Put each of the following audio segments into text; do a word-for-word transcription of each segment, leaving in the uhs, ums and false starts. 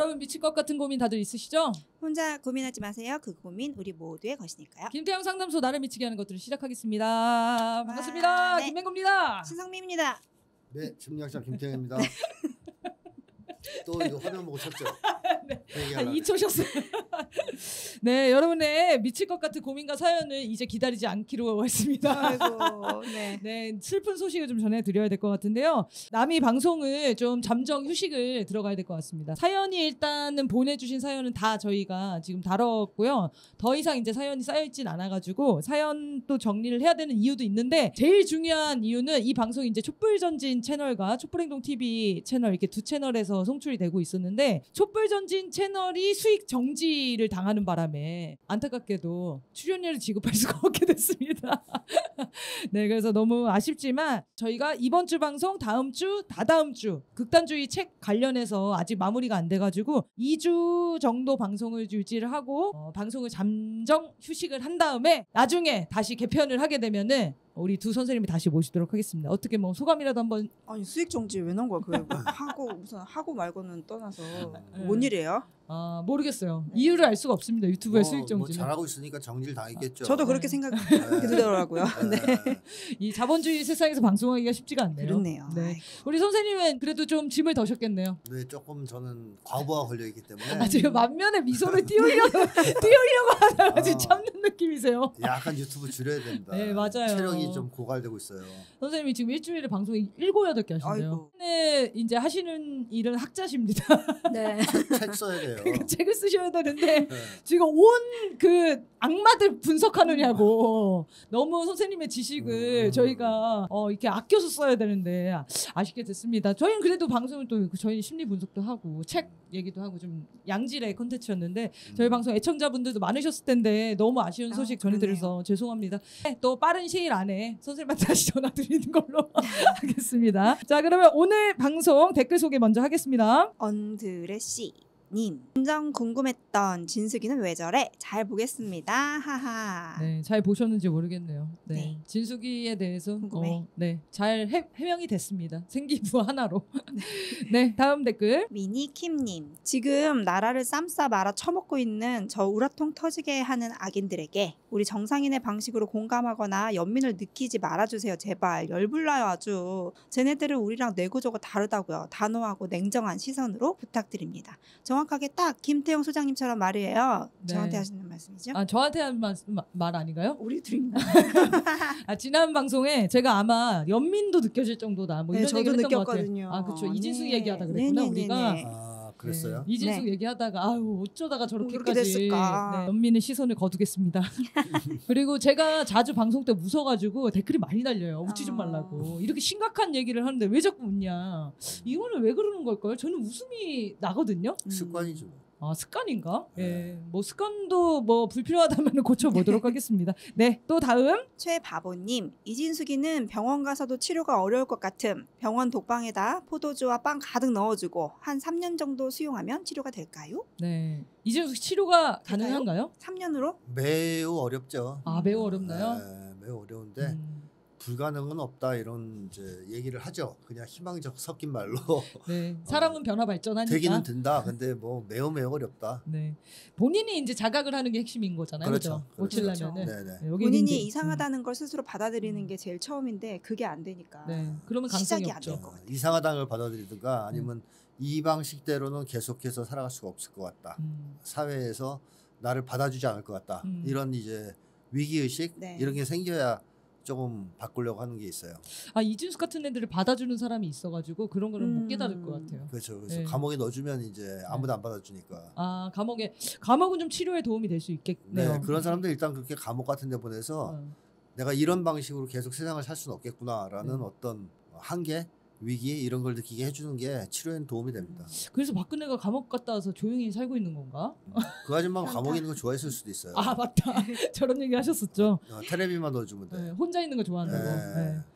여러분 미칠 것 같은 고민 다들 있으시죠? 혼자 고민하지 마세요. 그 고민 우리 모두의 것이니까요. 김태형 상담소 나를 미치게 하는 것들을 시작하겠습니다. 반갑습니다. 네. 김맹구입니다. 신성미입니다. 네, 심리학자 김태형입니다. 또 이거 화면 보고 쳤죠? 네. 한 이 초셨어요. 네, 여러분의 미칠 것 같은 고민과 사연을 이제 기다리지 않기로 했습니다. 아이고, 네. 네, 슬픈 소식을 좀 전해드려야 될 것 같은데요. 남이 방송을 좀 잠정 휴식을 들어가야 될 것 같습니다. 사연이 일단은 보내주신 사연은 다 저희가 지금 다뤘고요. 더 이상 이제 사연이 쌓여있진 않아가지고 사연 또 정리를 해야 되는 이유도 있는데 제일 중요한 이유는 이 방송이 이제 촛불전진 채널과 촛불행동티비 채널 이렇게 두 채널에서 송출이 되고 있었는데 촛불전진 채널이 수익 정지를 당하는 바람에 안타깝게도 출연료를 지급할 수가 없게 됐습니다. 네, 그래서 너무 아쉽지만 저희가 이번 주 방송 다음 주 다다음 주 극단주의 책 관련해서 아직 마무리가 안 돼가지고 이 주 정도 방송을 유지를 하고 어, 방송을 잠정 휴식을 한 다음에 나중에 다시 개편을 하게 되면은 우리 두 선생님이 다시 모시도록 하겠습니다. 어떻게 뭐 소감이라도 한번. 아니 수익 정지 왜 넣은 거야? 그거 하고 우선 하고 말고는 떠나서 네. 뭔 일이에요? 아 모르겠어요. 네. 이유를 알 수가 없습니다. 유튜브의 뭐, 수익 뭐 정지는. 잘하고 있으니까 정지를 당했겠죠. 저도 그렇게 생각이 들더라고요. 네. 이 자본주의 세상에서 방송하기가 쉽지가 않네요. 그렇네요. 네. 아이고. 우리 선생님은 그래도 좀 짐을 더셨겠네요. 네, 조금 저는 과부하 걸려 있기 때문에 아, 지금 만면에 미소를 띄우려고 띄우려고 하다가 지금 참는 느낌이세요. 약간 유튜브 줄여야 된다. 네, 맞아요. 체력이 좀 고갈되고 있어요. 선생님이 지금 일주일에 방송 일곱 여덟 개 하신대요. 아이고. 근데 이제 하시는 일은 학자십니다. 네. 책 써야 돼요. 그러니까 책을 쓰셔야 되는데 네. 지금 온 그 악마들 분석하느냐고 너무 선생님의 지식을 음. 저희가 어 이렇게 아껴서 써야 되는데 아쉽게 됐습니다. 저희는 그래도 방송을 또 저희 심리 분석도 하고 책 얘기도 하고 좀 양질의 콘텐츠였는데 저희 음. 방송 애청자분들도 많으셨을 텐데 너무 아쉬운 소식 아, 전해드려서 죄송합니다. 네, 또 빠른 시일 안에 선생님한테 다시 전화드리는 걸로 하겠습니다. 자, 그러면 오늘 방송 댓글 소개 먼저 하겠습니다. 언드레씨 님. 완전 궁금했던 진숙이는 왜 저래? 잘 보겠습니다. 하하. 네, 잘 보셨는지 모르겠네요. 네, 네. 진숙이에 대해서 궁금해. 어, 네, 잘 해, 해명이 됐습니다. 생기부 하나로. 네, 다음 댓글. 미니킴님. 지금 나라를 쌈싸 말아 처먹고 있는 저 우라통 터지게 하는 악인들에게 우리 정상인의 방식으로 공감하거나 연민을 느끼지 말아주세요. 제발. 열불나요 아주. 쟤네들은 우리랑 뇌구조가 다르다고요. 단호하고 냉정한 시선으로 부탁드립니다. 정확하게 딱 김태형 소장님처럼 말이에요. 네. 저한테 하시는 말씀이죠? 아, 저한테 한 말, 말 아닌가요? 우리 둘입니다. 아, 지난 방송에 제가 아마 연민도 느껴질 정도다 뭐 네, 이런 저도 얘기를 했던 것 느꼈거든요. 같아요. 아, 그렇죠. 네. 이진숙 얘기하다 그랬구나. 네네네네. 우리가. 아, 그랬어요? 네, 이진숙 네. 얘기하다가 아유 어쩌다가 그렇게 저렇게까지 됐을까. 네, 연민의 시선을 거두겠습니다. 그리고 제가 자주 방송 때 웃어가지고 댓글이 많이 달려요. 웃지 좀 아. 말라고. 이렇게 심각한 얘기를 하는데 왜 자꾸 웃냐. 이거는 왜 그러는 걸까요? 저는 웃음이 나거든요. 음. 습관이죠. 아, 습관인가? 네. 예, 뭐 습관도 뭐 불필요하다면 고쳐보도록 하겠습니다. 네, 또 다음. 최바보님. 이진숙이는 병원 가서도 치료가 어려울 것 같음. 병원 독방에다 포도주와 빵 가득 넣어주고 한 삼 년 정도 수용하면 치료가 될까요? 네, 이진숙 씨 치료가 가능한가요? 삼 년으로? 매우 어렵죠. 아, 매우 어렵나요? 네, 매우 어려운데 음, 불가능은 없다 이런 이제 얘기를 하죠. 그냥 희망적 섞인 말로 네, 사람은 변화 발전하니까. 되기는 된다. 근데 뭐 매우 매우 어렵다. 네, 본인이 이제 자각을 하는 게 핵심인 거잖아요. 그렇죠. 그렇죠? 그렇죠. 고치려면은. 네네. 네, 여기 본인이 이제- 이상하다는 걸 스스로 받아들이는 게 제일 처음인데 그게 안 되니까. 음, 네, 그러면 가능성이 시작이 안 없죠. 될 것 같아요. 이상하다는 걸 받아들이든가 아니면 이 방식대로는 계속해서 살아갈 수가 없을 것 같다. 음, 사회에서 나를 받아주지 않을 것 같다. 음. 이런 이제 위기의식 네. 이런 게 생겨야 조금 바꾸려고 하는 게 있어요. 아, 이진숙 같은 애들을 받아주는 사람이 있어가지고 그런 거를 못 음. 깨달을 것 같아요. 그렇죠. 그래서 네. 감옥에 넣어주면 이제 아무도 안 받아주니까. 아, 감옥에 감옥은 좀 치료에 도움이 될 수 네, 있겠네요. 그런 사람들 일단 그렇게 감옥 같은 데 보내서 어. 내가 이런 방식으로 계속 세상을 살 수는 없겠구나라는 네. 어떤 한계, 위기 이런 걸 느끼게 해주는 게 치료에는 도움이 됩니다. 그래서 박근혜가 감옥 갔다 와서 조용히 살고 있는 건가? 그 아줌마가 현타. 감옥에 있는 거 좋아했을 수도 있어요. 아, 맞다. 저런 얘기 하셨었죠. 어, 텔레비만 넣어주면 돼. 네, 혼자 있는 거 좋아한다고. 네. 네.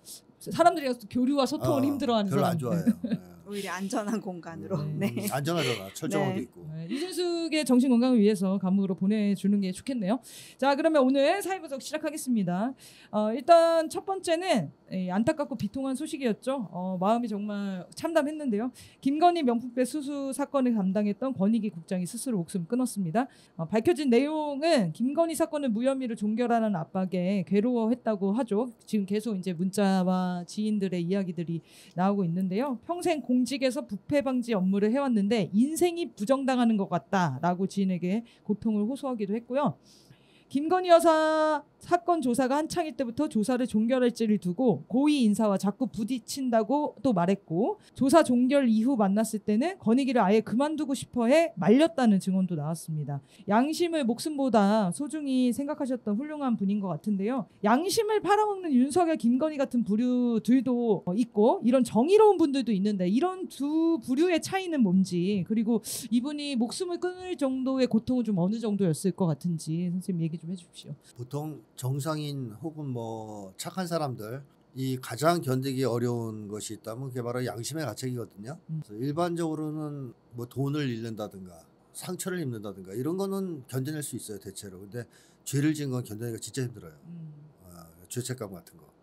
사람들이 교류와 소통을 어, 힘들어하는 별로 안 사람들. 좋아해요. 네. 오히려 안전한 공간으로. 네. 네. 음, 안전하잖아. 철저하게 네. 있고. 네, 이준숙의 정신 건강을 위해서 감옥으로 보내주는 게 좋겠네요. 자, 그러면 오늘 사회분석 시작하겠습니다. 어, 일단 첫 번째는 예, 안타깝고 비통한 소식이었죠. 어, 마음이 정말 참담했는데요. 김건희 명품백 수수 사건을 담당했던 권익위 국장이 스스로 목숨을 끊었습니다. 어, 밝혀진 내용은 김건희 사건을 무혐의로 종결하는 압박에 괴로워했다고 하죠. 지금 계속 이제 문자와 지인들의 이야기들이 나오고 있는데요. 평생 공직에서 부패 방지 업무를 해왔는데 인생이 부정당하는 것 같다라고 지인에게 고통을 호소하기도 했고요. 김건희 여사 사건 조사가 한창일 때부터 조사를 종결할지를 두고 고위 인사와 자꾸 부딪힌다고 또 말했고, 조사 종결 이후 만났을 때는 권익위를 아예 그만두고 싶어해 말렸다는 증언도 나왔습니다. 양심을 목숨보다 소중히 생각하셨던 훌륭한 분인 것 같은데요. 양심을 팔아먹는 윤석열, 김건희 같은 부류들도 있고 이런 정의로운 분들도 있는데 이런 두 부류의 차이는 뭔지, 그리고 이분이 목숨을 끊을 정도의 고통은 좀 어느 정도였을 것 같은지 선생님 얘기 좀 해주십시오. 보통 정상인 혹은 뭐 착한 사람들 이 가장 견디기 어려운 것이 있다면 그게 바로 양심의 가책이거든요. 음. 그래서 일반적으로는 뭐 돈을 잃는다든가 상처를 입는다든가 이런 거는 견뎌낼 수 있어요 대체로. 근데 죄를 지은 건 견뎌내기가 진짜 힘들어요. 음. 어, 죄책감 같은 거.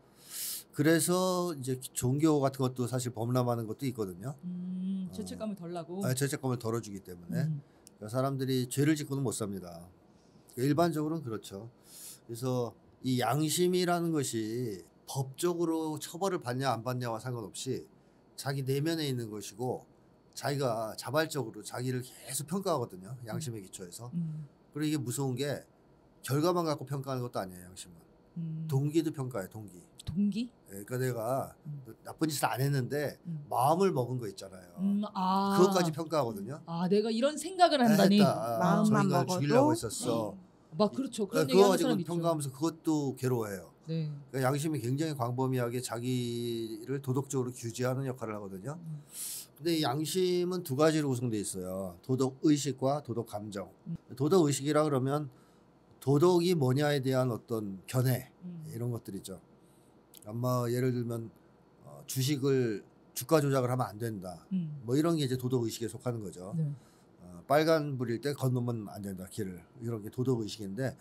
그래서 이제 종교 같은 것도 사실 범람하는 것도 있거든요. 음, 죄책감을 덜 나고. 아, 죄책감을 덜어주기 때문에 음. 그러니까 사람들이 죄를 짓고는 못 삽니다. 일반적으로는 그렇죠. 그래서 이 양심이라는 것이 법적으로 처벌을 받냐 안 받냐와 상관없이 자기 내면에 있는 것이고 자기가 자발적으로 자기를 계속 평가하거든요. 양심의 기초에서. 음. 그리고 이게 무서운 게 결과만 갖고 평가하는 것도 아니에요. 양심은. 음. 동기도 평가해. 동기. 동기? 예, 그러니까 내가 음. 나쁜 짓을 안 했는데 음. 마음을 먹은 거 있잖아요. 음, 아. 그것까지 평가하거든요. 아, 내가 이런 생각을 한다니. 했다. 아, 마음만 저 인간을 먹어도? 죽이려고 했었어. 막 그렇죠. 그런 그거 얘기하는 가지고 사람 있죠. 평가하면서 그것도 괴로워해요. 네. 그러니까 양심이 굉장히 광범위하게 자기를 도덕적으로 규제하는 역할을 하거든요. 음. 근데 이 양심은 두 가지로 구성되어 있어요. 도덕 의식과 도덕 감정. 음. 도덕 의식이라 그러면 도덕이 뭐냐에 대한 어떤 견해 음. 이런 것들이죠. 아마 예를 들면 어, 주식을 주가 조작을 하면 안 된다. 음. 뭐 이런 게 이제 도덕 의식에 속하는 거죠. 네. 어, 빨간 불일 때 건너면 안 된다 길을, 이런 게 도덕 의식인데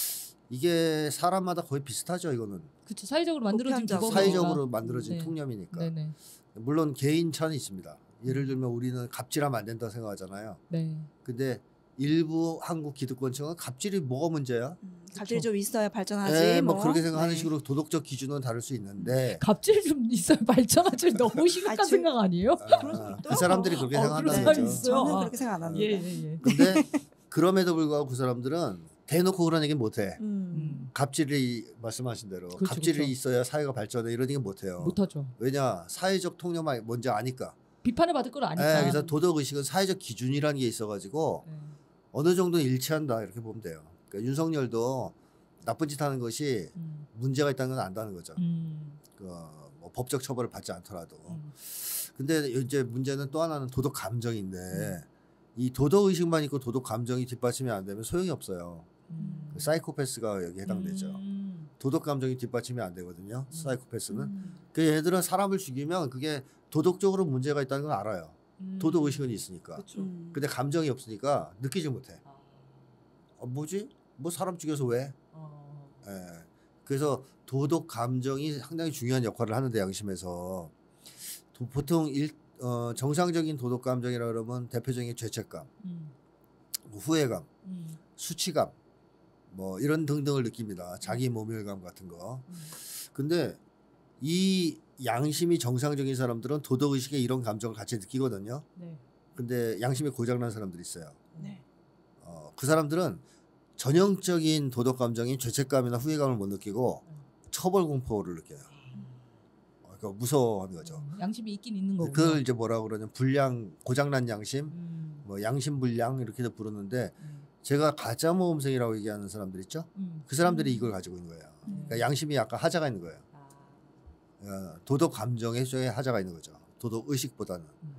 이게 사람마다 거의 비슷하죠. 이거는 그렇죠. 사회적으로 만들어진 보편적으로. 규범이니까. 사회적으로 만들어진 네. 통념이니까. 네네. 물론 개인 차는 있습니다. 예를 들면 우리는 갑질하면 안 된다 생각하잖아요. 네. 근데 일부 한국 기득권층은 갑질이 뭐가 문제야? 음, 갑질 좀 있어야 발전하지. 네, 뭐, 뭐. 그렇게 생각하는 네. 식으로 도덕적 기준은 다를 수 있는데 갑질 좀 있어야 발전하지. 너무 심각한 아, 생각 아니에요? 아, 그 사람들이 그렇게 어, 생각한다는 그런 거죠. 사람이 있어요. 저는 아. 그렇게 생각 안 예, 합니다. 예, 예. 근데 그럼에도 불구하고 그 사람들은 대놓고 그런 얘기 못해. 음. 음. 갑질이 말씀하신 대로 그렇죠, 갑질이 그렇죠. 있어야 사회가 발전해 이런 얘기 못해요. 못하죠. 왜냐 사회적 통념이 뭔지 아니까. 비판을 받을 걸 아니까. 네, 그래서 도덕 의식은 사회적 기준이라는 게 있어가지고 네. 어느 정도 일치한다 이렇게 보면 돼요. 그러니까 윤석열도 나쁜 짓 하는 것이 음. 문제가 있다는 건 안다는 거죠. 음. 그 뭐 법적 처벌을 받지 않더라도. 음. 근데 이제 문제는 또 하나는 도덕 감정인데 음. 이 도덕 의식만 있고 도덕 감정이 뒷받침이 안 되면 소용이 없어요. 음. 그 사이코패스가 여기 해당되죠. 음. 도덕 감정이 뒷받침이 안 되거든요. 사이코패스는. 음. 그 얘들은 사람을 죽이면 그게 도덕적으로 문제가 있다는 건 알아요. 음. 도덕 의식은 있으니까. 그렇죠. 음. 근데 감정이 없으니까 느끼지 못해. 아. 어, 뭐지? 뭐 사람 죽여서 왜? 어. 예. 그래서 도덕 감정이 상당히 중요한 역할을 하는데 양심에서 도, 보통 일, 어, 정상적인 도덕 감정이라 그러면 대표적인 게 죄책감, 음. 후회감, 음. 수치감 뭐 이런 등등을 느낍니다. 자기 모멸감 같은 거. 음. 근데 이 양심이 정상적인 사람들은 도덕 의식에 이런 감정을 같이 느끼거든요. 네. 근데 양심이 고장난 사람들이 있어요. 네. 어, 그 사람들은 전형적인 도덕 감정인 죄책감이나 후회감을 못 느끼고 음. 처벌 공포를 느껴요. 어, 그러니까 무서워하는 거죠. 음. 양심이 있긴 있는 거고. 그걸 이제 뭐라고 그러냐면 불량, 고장난 양심, 음. 뭐 양심 불량 이렇게도 부르는데 음. 제가 가짜 모험생이라고 얘기하는 사람들 있죠. 음. 그 사람들이 이걸 가지고 있는 거예요. 음. 그러니까 양심이 약간 하자가 있는 거예요. 아. 어, 도덕 감정에 쪽에 하자가 있는 거죠. 도덕 의식보다는. 음.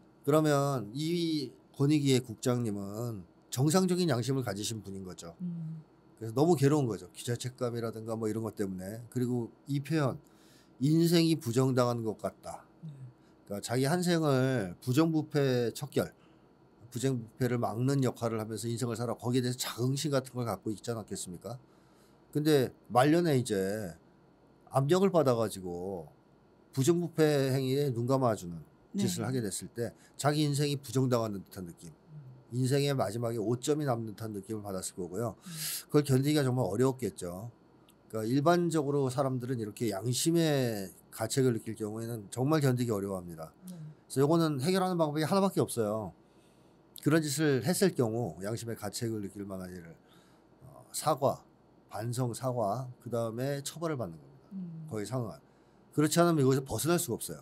그러면 이 권익위의 국장님은 정상적인 양심을 가지신 분인 거죠. 음. 그래서 너무 괴로운 거죠. 기자책감이라든가 뭐 이런 것 때문에. 그리고 이 표현, 인생이 부정당한 것 같다. 네. 그러니까 자기 한 생을 부정부패 척결, 부정부패를 막는 역할을 하면서 인생을 살아 거기에 대해서 자긍심 같은 걸 갖고 있지 않았겠습니까? 근데 말년에 이제 압력을 받아가지고 부정부패 행위에 눈 감아주는 짓을 네. 하게 됐을 때 자기 인생이 부정당하는 듯한 느낌, 인생의 마지막에 오점이 남는 듯한 느낌을 받았을 거고요. 그걸 견디기가 정말 어려웠겠죠. 그러니까 일반적으로 사람들은 이렇게 양심의 가책을 느낄 경우에는 정말 견디기 어려워합니다. 네. 그래서 이거는 해결하는 방법이 하나밖에 없어요. 그런 짓을 했을 경우 양심의 가책을 느낄 만한 일을 어, 사과, 반성, 사과, 그 다음에 처벌을 받는 겁니다. 음. 거의 상응한. 그렇지 않으면 이것에서 벗어날 수가 없어요.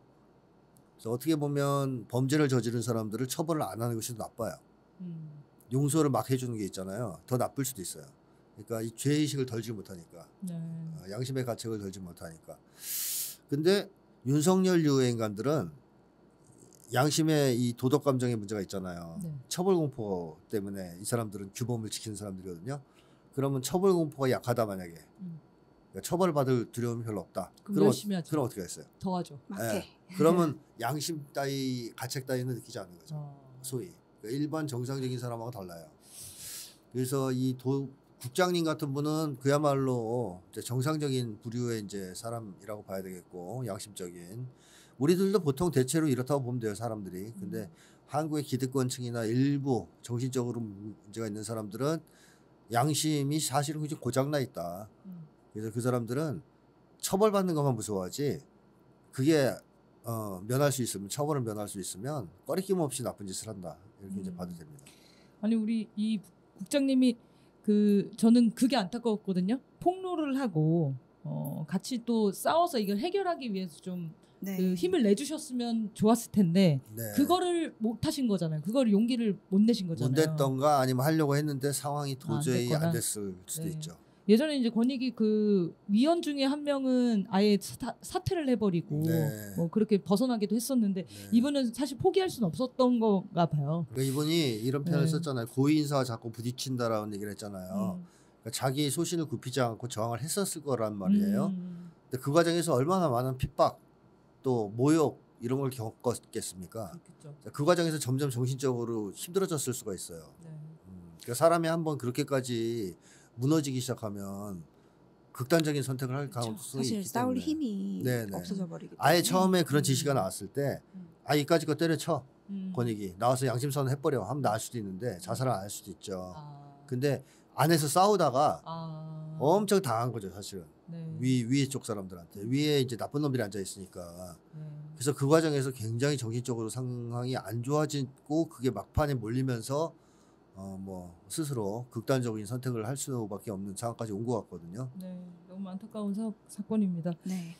그래서 어떻게 보면 범죄를 저지른 사람들을 처벌을 안 하는 것이 더 나빠요. 음. 용서를 막 해주는 게 있잖아요. 더 나쁠 수도 있어요. 그러니까 이 죄의식을 덜지 못하니까, 네. 어, 양심의 가책을 덜지 못하니까. 근데 윤석열류 인간들은 양심의 이 도덕 감정의 문제가 있잖아요. 네. 처벌 공포 때문에 이 사람들은 규범을 지키는 사람들이거든요. 그러면 처벌 공포가 약하다 만약에 음. 그러니까 처벌 받을 두려움이 별로 없다. 그럼 그럼, 열심히 하죠. 그럼 어떻게 했어요? 더 하죠. 막해. 예. 그러면 양심 따위 가책 따위는 느끼지 않는 거죠. 어. 소위 그러니까 일반 정상적인 사람하고 달라요. 그래서 이 도, 국장님 같은 분은 그야말로 이제 정상적인 부류의 이제 사람이라고 봐야 되겠고 양심적인 우리들도 보통 대체로 이렇다고 보면 돼요 사람들이. 근데 음. 한국의 기득권층이나 일부 정신적으로 문제가 있는 사람들은 양심이 사실은 굉장히 고장나 있다. 음. 그래서 그 사람들은 처벌받는 것만 무서워하지 그게 어, 면할 수 있으면 처벌을 면할 수 있으면 꺼리낌 없이 나쁜 짓을 한다 이렇게 음. 이제 봐도 됩니다. 아니 우리 이 국장님이 그 저는 그게 안타까웠거든요. 폭로를 하고 어 같이 또 싸워서 이걸 해결하기 위해서 좀 그 네. 힘을 내주셨으면 좋았을 텐데 네. 그거를 못 하신 거잖아요. 그거를 용기를 못 내신 못 거잖아요. 냈던가 아니면 하려고 했는데 상황이 안 도저히 됐거나. 안 됐을 수도 네. 있죠. 예전에 이제 권익위 그 위원 중에 한 명은 아예 사, 사퇴를 해버리고 네. 뭐 그렇게 벗어나기도 했었는데 네. 이분은 사실 포기할 수는 없었던 건가 봐요. 그러니까 이분이 이런 표현을 네. 썼잖아요. 고위 인사와 자꾸 부딪힌다라는 얘기를 했잖아요. 음. 그러니까 자기 소신을 굽히지 않고 저항을 했었을 거란 말이에요. 음. 근데 그 과정에서 얼마나 많은 핍박 또 모욕 이런 걸 겪었겠습니까? 그렇겠죠. 그 과정에서 점점 정신적으로 힘들어졌을 수가 있어요. 네. 음, 그러니까 사람이 한번 그렇게까지 무너지기 시작하면 극단적인 선택을 할 그렇죠. 가능성이 사실 있기 싸울 때문에 힘이 네네. 없어져 버리기 때문에. 아예 처음에 그런 음. 지시가 나왔을 때 음. 아 이까지 거 때려쳐 음. 권익이 나와서 양심선언 해버려 하면 나을 수도 있는데 자살을 안 할 수도 있죠. 아. 근데 안에서 싸우다가 아. 엄청 당한 거죠 사실은. 네. 위 위에 쪽 사람들한테 위에 이제 나쁜 놈들이 앉아 있으니까 네. 그래서 그 과정에서 굉장히 정신적으로 상황이 안 좋아지고 그게 막판에 몰리면서 어 뭐 스스로 극단적인 선택을 할 수밖에 없는 상황까지 온 것 같거든요. 네. 너무 안타까운 사, 사건입니다. 네.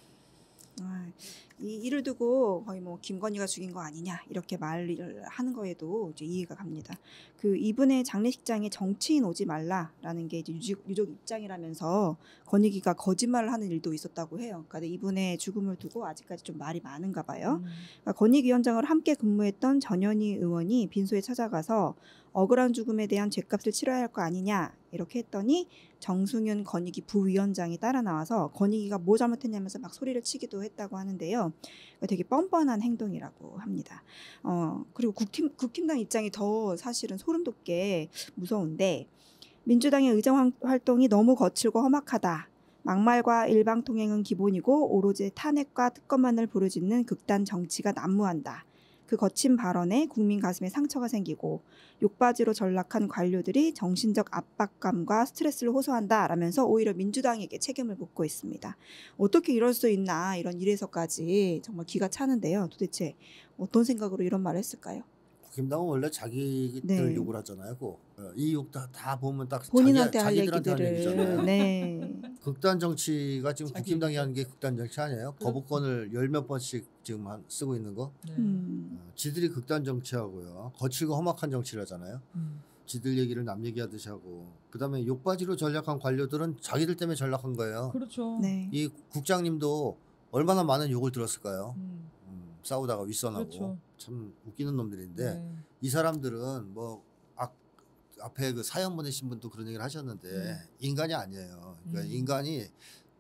아, 이 일을 두고 거의 뭐 김건희가 죽인 거 아니냐 이렇게 말을 하는 거에도 이제 이해가 갑니다. 그 이분의 장례식장에 정치인 오지 말라라는 게 이제 유족, 유족 입장이라면서 권익위가 거짓말을 하는 일도 있었다고 해요. 그러니까 이분의 죽음을 두고 아직까지 좀 말이 많은가 봐요. 음. 그러니까 권익위원장으로 함께 근무했던 전현희 의원이 빈소에 찾아가서 억울한 죽음에 대한 죗값을 치러야 할 거 아니냐 이렇게 했더니 정승윤 권익위 부위원장이 따라 나와서 권익위가 뭐 잘못했냐면서 막 소리를 치기도 했다고 하는데요. 되게 뻔뻔한 행동이라고 합니다. 어, 그리고 국힘, 국힘당 입장이 더 사실은 소름 돋게 무서운데 민주당의 의정 활동이 너무 거칠고 험악하다. 막말과 일방통행은 기본이고 오로지 탄핵과 특검만을 부르짖는 극단 정치가 난무한다. 그 거친 발언에 국민 가슴에 상처가 생기고 욕바지로 전락한 관료들이 정신적 압박감과 스트레스를 호소한다라면서 오히려 민주당에게 책임을 묻고 있습니다. 어떻게 이럴 수 있나 이런 일에서까지 정말 기가 차는데요. 도대체 어떤 생각으로 이런 말을 했을까요? 국힘당은 원래 자기들 네. 욕을 하잖아요. 꼭. 어, 이 욕 다 다 보면 딱 본인한테 자기, 할 자기들한테 할 얘기들을 얘기잖아요. 네. 극단 정치가 지금 자기 국힘당이 얘기죠. 하는 게 극단 정치 아니에요? 그렇죠. 거부권을 열 몇 번씩 지금 한, 쓰고 있는 거. 네. 음. 어, 지들이 극단 정치하고요. 거칠고 험악한 정치를 하잖아요. 음. 지들 얘기를 남 얘기하듯이 하고 그다음에 욕바지로 전락한 관료들은 자기들 때문에 전락한 거예요. 그렇죠. 네. 이 국장님도 얼마나 많은 욕을 들었을까요? 음. 음, 싸우다가 윗선하고 그렇죠. 참 웃기는 놈들인데 네. 이 사람들은 뭐 아, 앞에 그 사연 보내신 분도 그런 얘기를 하셨는데 음. 인간이 아니에요. 그러니까 음. 인간이 어,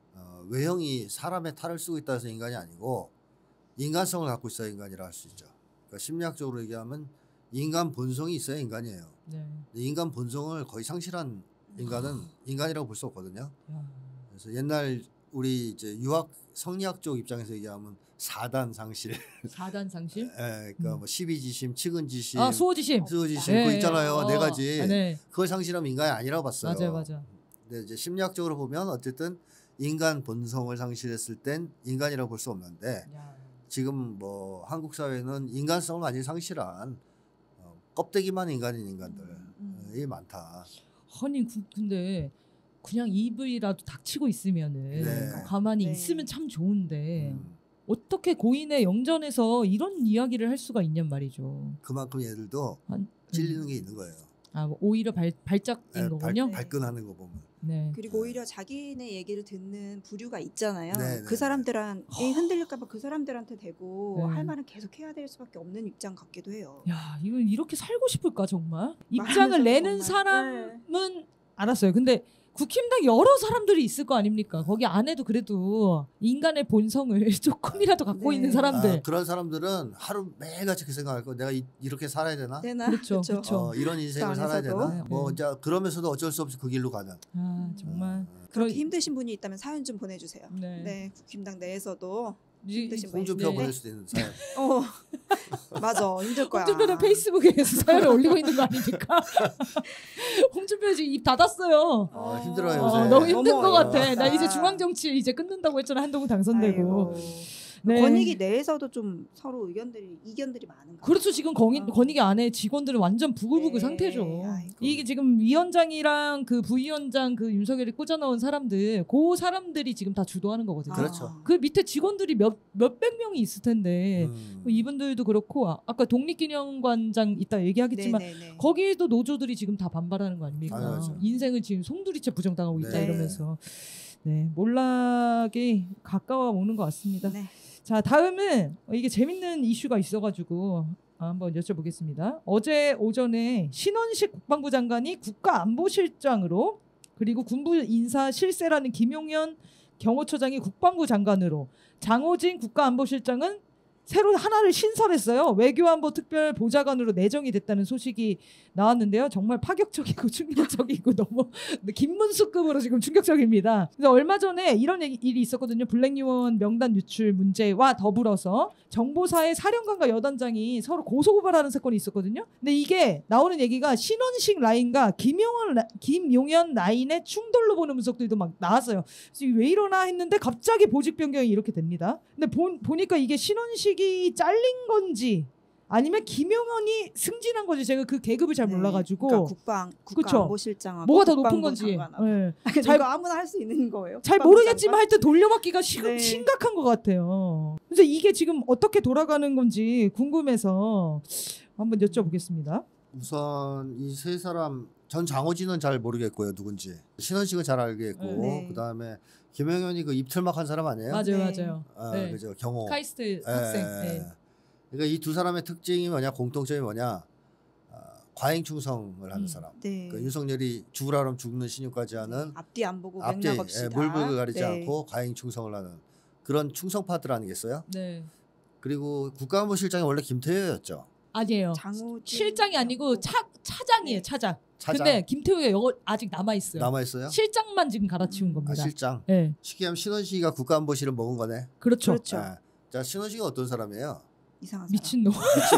외형이 사람의 탈을 쓰고 있다 해서 인간이 아니고 인간성을 갖고 있어야 인간이라 할 수 있죠. 그러니까 심리학적으로 얘기하면 인간 본성이 있어야 인간이에요. 네. 인간 본성을 거의 상실한 인간은 인간이라고 볼 수 없거든요. 야. 그래서 옛날 우리 이제 유학 성리학 쪽 입장에서 얘기하면 사단 상실, 사단 상실? 예, 그러니까 음. 뭐 십이지심, 칠근지심, 아 수호지심. 수호지심 네. 그거 있잖아요. 어. 네 가지. 아, 네. 그걸 상실하면 인간이 아니라고 봤어요. 맞아요, 맞아. 근데 이제 심리학적으로 보면 어쨌든 인간 본성을 상실했을 땐 인간이라고 볼 수 없는데 야. 지금 뭐 한국 사회는 인간성을 완전히 상실한 어, 껍데기만 인간인 인간들이 음. 많다. 아니 그, 근데 그냥 입이라도 닥치고 있으면은 네. 가만히 네. 있으면 참 좋은데 음, 어떻게 고인의 영전에서 이런 이야기를 할 수가 있냔 말이죠. 그만큼 얘들도 한- 찔리는 게 있는 거예요. 아, 뭐 오히려 발, 발작인 예, 발, 거군요. 네. 발끈하는 거 보면. 네. 그리고 오히려 자기네 얘기를 듣는 부류가 있잖아요. 네, 그 네. 사람들한 흔들릴까봐 그 사람들한테 대고 네. 할 말은 계속 해야 될 수밖에 없는 입장 같기도 해요. 야, 이거 이렇게 살고 싶을까 정말? 입장을 말하면서 내는 정말. 사람은 알았어요. 근데 국힘당 여러 사람들이 있을 거 아닙니까? 거기 안에도 그래도 인간의 본성을 조금이라도 갖고 네. 있는 사람들. 아, 그런 사람들은 하루 매일같이 그 생각할 거. 내가 이, 이렇게 살아야 되나? 되나? 그렇죠, 그렇죠. 그렇죠. 어, 이런 인생을 그 살아야 안에서도. 되나? 뭐 네. 이제 그러면서도 어쩔 수 없이 그 길로 가는. 아, 정말. 어, 그렇게 그런- 힘드신 분이 있다면 사연 좀 보내주세요. 네. 네, 국힘당 내에서도 이- 힘드신 분 홍준표 네. 보낼 수도 있는 사연. 어 맞아 힘들 거야. 홍준표는 페이스북에 사연을 올리고 있는 거 아닙니까? 홍준표 지금 입 닫았어요. 어, 힘들어요, 어, 요새. 너무 힘든 어머, 것 같아. 이거. 나 이제 중앙정치 이제 끊는다고 했잖아. 한동훈 당선되고. 아이고. 네. 권익위 내에서도 좀 서로 의견들이 이견들이 많은가. 그렇죠. 지금 권익, 어. 권익위 안에 직원들은 완전 부글부글 네. 상태죠. 아이고. 이게 지금 위원장이랑 그 부위원장 그 윤석열이 꽂아넣은 사람들, 그 사람들이 지금 다 주도하는 거거든요. 그렇죠. 그 밑에 직원들이 몇 몇백 명이 있을 텐데 음. 뭐 이분들도 그렇고 아, 아까 독립기념관장 이따 얘기하겠지만 네네네. 거기에도 노조들이 지금 다 반발하는 거 아닙니까? 당연하죠. 인생을 지금 송두리째 부정당하고 있다 네. 이러면서 네 몰락이 가까워 오는 것 같습니다. 네. 자 다음은 어, 이게 재밌는 이슈가 있어가지고 한번 여쭤보겠습니다. 어제 오전에 신원식 국방부 장관이 국가안보실장으로 그리고 군부 인사 실세라는 김용현 경호처장이 국방부 장관으로 장호진 국가안보실장은 새로 하나를 신설했어요. 외교안보 특별 보좌관으로 내정이 됐다는 소식이 나왔는데요. 정말 파격적이고 충격적이고 너무 김문수급으로 지금 충격적입니다. 그래서 얼마 전에 이런 얘기, 일이 있었거든요. 블랙유언 명단 유출 문제와 더불어서 정보사의 사령관과 여단장이 서로 고소고발하는 사건이 있었거든요. 근데 이게 나오는 얘기가 신원식 라인과 김용현, 라, 김용현 라인의 충돌로 보는 분석들도 막 나왔어요. 그래서 이게 왜 이러나 했는데 갑자기 보직 변경이 이렇게 됩니다. 근데 보, 보니까 이게 신원식이 잘린 건지 아니면 김용현이 승진한 건지 제가 그 계급을 잘 네. 몰라가지고 그러니까 국방 그쵸. 국가안보실장하고 뭐가 더 높은 국방부 건지 장관하고. 예. 잘 잘- 이거 아무나 할 수 있는 거예요. 잘 국방부 모르겠지만 장관? 하여튼 돌려받기가 시, 네. 심각한 것 같아요. 그래서 이게 지금 어떻게 돌아가는 건지 궁금해서 한번 여쭤보겠습니다. 우선 이 세 사람 전 장호진은 잘 모르겠고요 누군지 신원식은 잘 알겠고 네. 그 다음에 김영현이 그 입틀막 한 사람 아니에요? 맞아요, 네. 맞아요. 아, 네. 그죠 경호. 카이스트 예, 학생. 예, 네. 예. 그러니까 이 두 사람의 특징이 뭐냐 공통점이 뭐냐 아, 과잉 충성을 하는 음. 사람. 네. 그러니까 윤석열이 죽으라 그러면 죽는 신용까지 하는 앞뒤 안 보고 앞뒤 맥락 없이 예, 다. 물불 가리지 네. 않고 과잉 충성을 하는 그런 충성파들 아니겠어요? 네. 그리고 국가안보실장이 원래 김태효였죠. 아니에요. 장호 실장이 아니고 차 차장이에요, 네. 차장. 차장 근데 김태우가 여 아직 남아 있어요. 남아 있어요? 실장만 지금 갈아치운 음. 겁니다. 아, 실장. 네, 쉽게 하면 신원식이가 국가안보실을 먹은 거네. 그렇죠. 그렇죠. 예. 자 신원식이 어떤 사람이에요? 이상한 사람. 미친놈.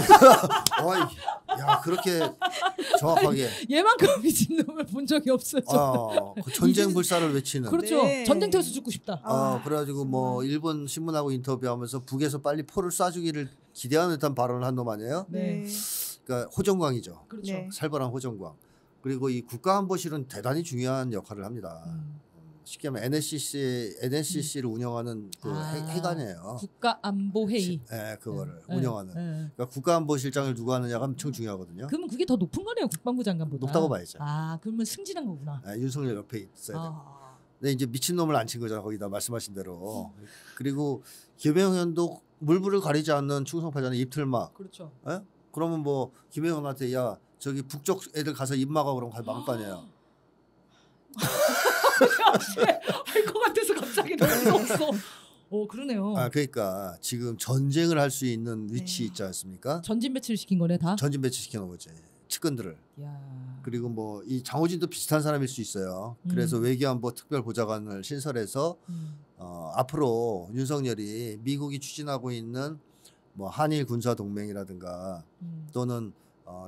어이, 야 그렇게 정확하게 얘만큼 미친놈을 본 적이 없어요. 저는. 어, 그 전쟁 불사를 외치는. 그렇죠. 네. 전쟁터에서 죽고 싶다. 어, 아, 그래가지고 뭐 정말. 일본 신문하고 인터뷰하면서 북에서 빨리 포를 쏴주기를 기대하는 듯한 발언을 한 놈 아니에요? 네. 그러니까 호정광이죠. 그렇죠. 네. 살벌한 호정광. 그리고 이 국가안보실은 대단히 중요한 역할을 합니다. 음. 쉽게 하면 엔에스씨씨, 엔에스씨씨를 운영하는 그 아. 해, 해관이에요. 국가안보회의. 예, 그거를 네, 운영하는. 네, 네. 그러니까 국가안보실장을 누가 하느냐가 엄청 중요하거든요. 그러면 그게 더 높은 거네요, 국방부 장관보다. 높다고 봐야죠. 아, 그러면 승진한 거구나. 예, 윤석열 옆에 있어야 돼. 아. 근데 이제 미친 놈을 안 친 거잖아 거기다 말씀하신 대로. 그리고 김영현도 물불을 가리지 않는 충성파잖아요. 입틀막. 그렇죠. 예? 그러면 뭐 김영현한테 야 저기 북쪽 애들 가서 입 막아 그러면 가서 막을 거 아니에요. 할 것 같아서 갑자기 없어. 어 그러네요. 아 그러니까 지금 전쟁을 할 수 있는 위치 네. 있지 않습니까? 전진 배치를 시킨 거네 다. 전진 배치시켜 놓은 거지. 측근들을. 야. 그리고 뭐 이 장호진도 비슷한 사람일 수 있어요. 그래서 음. 외교안보 특별보좌관을 신설해서 음. 어, 앞으로 윤석열이 미국이 추진하고 있는 뭐 한일 군사 동맹이라든가 음. 또는 어,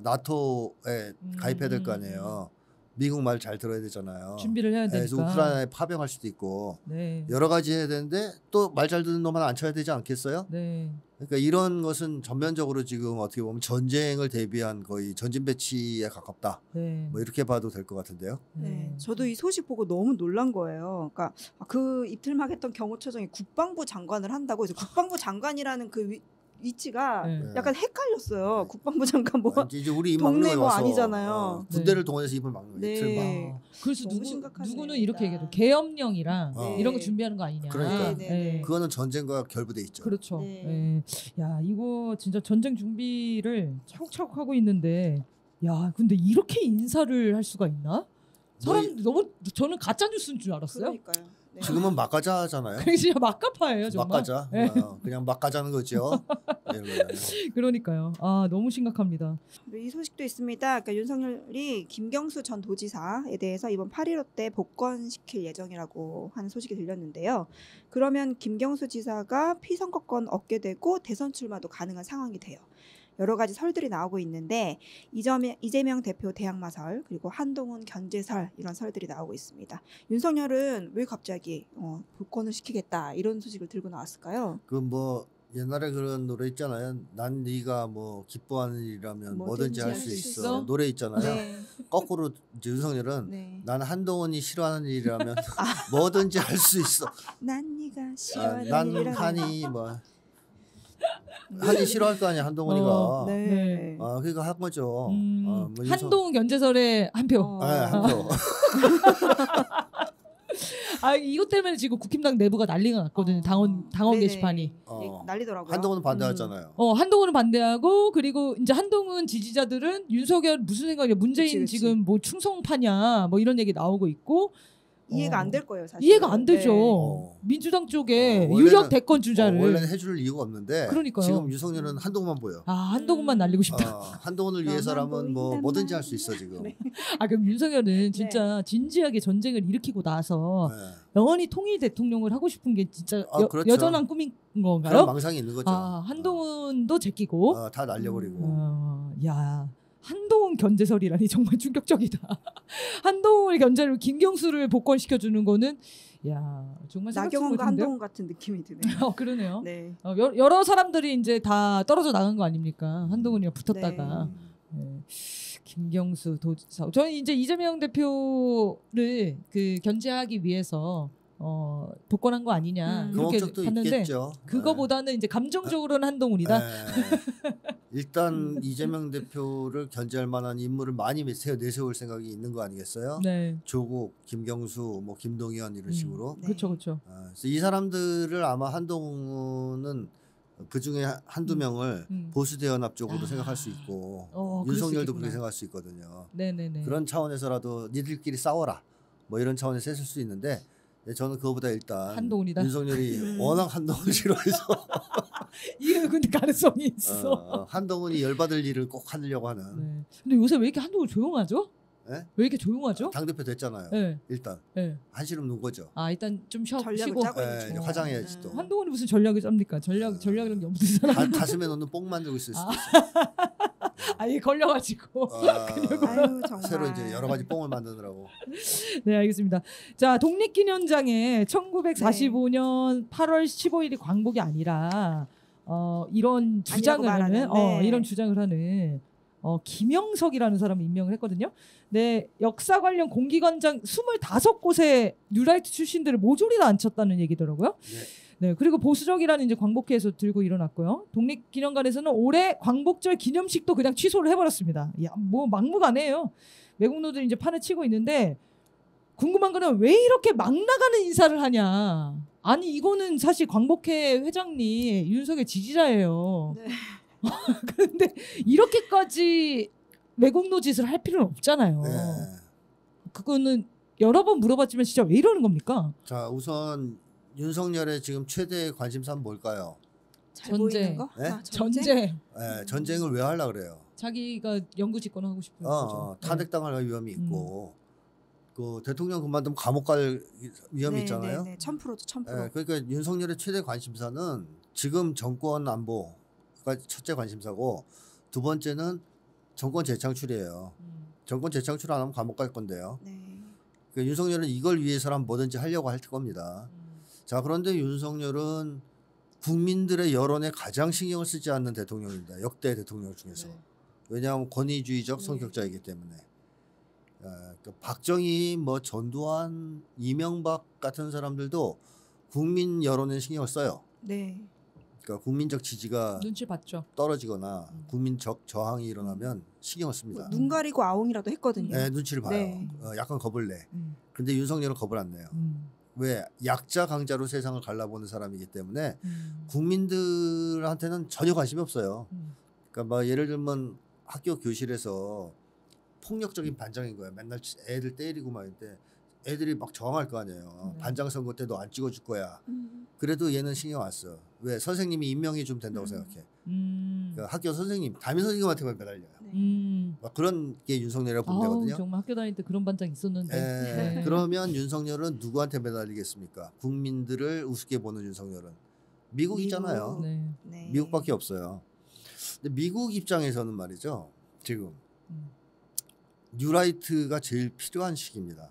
나토에 음, 가입해야 될 거 음, 아니에요. 미국 말 잘 들어야 되잖아요. 준비를 해야 네, 되니까. 그래서 우크라이나에 파병할 수도 있고 네. 여러 가지 해야 되는데 또 말 잘 듣는 놈만 안 쳐야 되지 않겠어요? 네. 그러니까 이런 것은 전면적으로 지금 어떻게 보면 전쟁을 대비한 거의 전진 배치에 가깝다. 네. 뭐 이렇게 봐도 될 것 같은데요. 네, 저도 이 소식 보고 너무 놀란 거예요. 그러니까 그 이틀만 했던 경호처장이 국방부 장관을 한다고 해서 국방부 장관이라는 그 위, 위치가 네. 네. 약간 헷갈렸어요. 국방부 장관 뭐 이제 우리 입 동네 막는 거에 뭐 와서 아니잖아요. 어, 군대를 네. 동원해서 입을 막는 거예요. 네. 이틀 막. 아, 그래서 너무 누구 심각하네요. 누구는 이렇게 얘기해도 계엄령이랑 네. 이런 거 준비하는 거 아니냐. 그러니까. 네, 네, 네. 그거는 전쟁과 결부돼 있죠. 그렇죠. 네. 예. 야 이거 진짜 전쟁 준비를 차곡차곡 하고 있는데, 야 근데 이렇게 인사를 할 수가 있나? 사람 너무 저는 가짜 뉴스인 줄 알았어요. 그러니까요. 네. 지금은 막가자잖아요. 그게 진짜 막가파예요 정말. 막가자. 네. 어, 그냥 막가자는 거죠. 이런 거는. 그러니까요. 아 너무 심각합니다. 이 소식도 있습니다. 그러니까 윤석열이 김경수 전 도지사에 대해서 이번 팔일오 때 복권시킬 예정이라고 하는 소식이 들렸는데요. 그러면 김경수 지사가 피선거권 얻게 되고 대선 출마도 가능한 상황이 돼요. 여러 가지 설들이 나오고 있는데 이재명, 이재명 대표 대항마설 그리고 한동훈 견제설 이런 설들이 나오고 있습니다. 윤석열은 왜 갑자기 어, 복권을 시키겠다 이런 소식을 들고 나왔을까요? 그 뭐 옛날에 그런 노래 있잖아요. 난 네가 뭐 기뻐하는 일이라면 뭐든지 할 수 있어. 있어? 노래 있잖아요. 네. 거꾸로 이제 윤석열은 네. 난 한동훈이 싫어하는 일이라면 뭐든지 할 수 있어. 난 네가 아, 싫어하는 난 일이라면 한이 뭐 한이 싫어할 거 아니야 한동훈이가. 어, 네. 네. 아 그러니까 한 거죠. 음, 어, 뭐 윤석- 한동훈 견제설에 한 표. 어. 네, 한 표. 아 이것 때문에 지금 국힘당 내부가 난리가 났거든요. 어. 당원 당원 네네. 게시판이. 어. 난리더라고요. 한동훈은 반대하잖아요. 어 한동훈은 반대하고, 그리고 이제 한동훈 지지자들은 윤석열 무슨 생각이야? 문재인 그치, 그치. 지금 뭐 충성파냐? 뭐 이런 얘기 나오고 있고. 이해가 어. 안 될 거예요, 사실. 이해가 안 되죠. 어. 민주당 쪽에 어, 원래는- 유력 대권 주자를. 어, 원래는 해줄 이유가 없는데 그러니까요. 지금 윤석열은 한동훈만 보여. 아 한동훈만 음. 날리고 싶다. 어, 한동훈을 너만 위해서라면 뭐 보인단 뭐든지 할 말이야. 수 있어 지금. 네. 아 그럼 윤석열은 진짜 진지하게 전쟁을 일으키고 나서 네. 영원히 통일 대통령을 하고 싶은 게 진짜 아, 여, 그렇죠. 여전한 꿈인 그런 건가요? 망상이 있는 거죠. 아 한동훈도 제끼고. 어, 다 날려버리고. 어, 야 한동훈 견제설이라니 정말 충격적이다. 한동훈 견제를 김경수를 복권시켜 주는 거는 야 정말 생각지 나경원과 못했는데요? 한동훈 같은 느낌이 드네요. 어 그러네요. 네. 어, 여, 여러 사람들이 이제 다 떨어져 나간 거 아닙니까? 한동훈이랑 붙었다가. 네. 네. 김경수 도지사. 저는 이제 이재명 대표를 그 견제하기 위해서 어, 복권한 거 아니냐 음. 그 이렇게 목적도 봤는데 있겠죠. 그거보다는 이제 감정적으로는 한동훈이다. 네. 일단 이재명 대표를 견제할 만한 인물을 많이 세워 내세울 생각이 있는 거 아니겠어요? 네. 조국, 김경수, 뭐 김동연 이런 음. 식으로. 네. 그렇죠, 그렇죠. 아, 그래서 이 사람들을 아마 한동훈은 그 중에 한두 음. 명을 음. 보수 대연합 쪽으로 아. 생각할 수 있고 어, 그럴 수 윤석열도 있겠구나. 그렇게 생각할 수 있거든요. 네네네. 그런 차원에서라도 니들끼리 싸워라 뭐 이런 차원에서 했을 수 있는데 네, 저는 그거보다 일단 한동훈이다? 윤석열이 음. 워낙 한동훈 싫어해서 이게 근데 가능성이 있어. 어, 한동훈이 열받을 일을 꼭 하려고 하는 네. 근데 요새 왜 이렇게 한동훈 조용하죠? 네? 왜 이렇게 조용하죠? 당대표 됐잖아요. 네. 일단 네. 한시름 놓은 거죠. 아 일단 좀 쉬어, 전략을 쉬고. 짜고 예, 있는 중. 화장해야지 또. 음. 한동훈이 무슨 전략을 짭니까? 전략 전략이라는 게 없는 사람. 가, 가슴에 넣는 뽕 만들고 있을 수도 아. 있어요. 아예 걸려가지고. 아, 아유 정말. 새로 이제 여러 가지 뽕을 만드느라고. 네, 알겠습니다. 자, 독립기념장에 천구백사십오 년 팔월 십오일이 광복이 아니라 어, 이런 주장을 하는 말하는, 어, 네. 이런 주장을 하는 어, 김영석이라는 사람을 임명을 했거든요. 네, 역사 관련 공기관장 스물다섯 곳의 뉴라이트 출신들을 모조리 다 앉혔다는 얘기더라고요. 네. 네, 그리고 보수적이라는 이제 광복회에서 들고 일어났고요. 독립기념관에서는 올해 광복절 기념식도 그냥 취소를 해버렸습니다. 야, 뭐 막무가내예요. 외국노들이 이제 판을 치고 있는데 궁금한 거는 왜 이렇게 막 나가는 인사를 하냐. 아니 이거는 사실 광복회 회장님 윤석열 지지자예요. 네. 그런데 이렇게까지 외국노 짓을 할 필요는 없잖아요. 네. 그거는 여러 번 물어봤지만 진짜 왜 이러는 겁니까? 자 우선 윤석열의 지금 최대 관심사는 뭘까요? 잘 전쟁. 보이는 거? 네? 아, 전쟁. 예, 전쟁을 왜 하려고 그래요? 자기가 영구 집권하고 싶어요. 어, 그죠? 어, 탄핵당할 위험이 음. 있고 그 대통령 그만두면 감옥 갈 위험이 네, 있잖아요. 네, 네. 천 퍼센트죠, 천 퍼센트. 예, 그러니까 윤석열의 최대 관심사는 지금 정권 안보가 첫째 관심사고 두 번째는 정권 재창출이에요. 음. 정권 재창출 안 하면 감옥 갈 건데요. 네. 그러니까 윤석열은 이걸 위해서라면 뭐든지 하려고 할 겁니다. 음. 자, 그런데 윤석열은 국민들의 여론에 가장 신경을 쓰지 않는 대통령입니다. 역대 대통령 중에서. 네. 왜냐하면 권위주의적 네. 성격자이기 때문에. 어, 그러니까 박정희, 뭐 전두환, 이명박 같은 사람들도 국민 여론에 신경을 써요. 네. 그러니까 국민적 지지가 눈치 봤죠. 떨어지거나 음. 국민적 저항이 일어나면 신경을 씁니다. 눈 가리고 아웅이라도 했거든요. 네, 눈치를 봐요. 네. 어, 약간 겁을 내. 음. 근데 윤석열은 겁을 안 내요. 음. 왜? 약자 강자로 세상을 갈라보는 사람이기 때문에 음. 국민들한테는 전혀 관심이 없어요. 음. 그러니까 뭐 예를 들면 학교 교실에서 폭력적인 반장인 거야. 맨날 애들 때리고 막 이때 애들이 막 저항할 거 아니에요. 네. 반장 선거 때도 안 찍어줄 거야. 음. 그래도 얘는 신경 안 써. 왜? 선생님이 임명해 주면 된다고 음. 생각해. 음. 그러니까 학교 선생님, 담임 선생님한테만 매달려요. 네. 음. 막 그런 게 윤석열이라고 보면 아우, 되거든요. 정말 학교 다닐 때 그런 반장 있었는데. 에, 네. 그러면 윤석열은 누구한테 매달리겠습니까? 국민들을 우습게 보는 윤석열은 미국이잖아요. 미국. 네. 네. 미국밖에 없어요. 근데 미국 입장에서는 말이죠. 지금 음. 뉴라이트가 제일 필요한 시기입니다.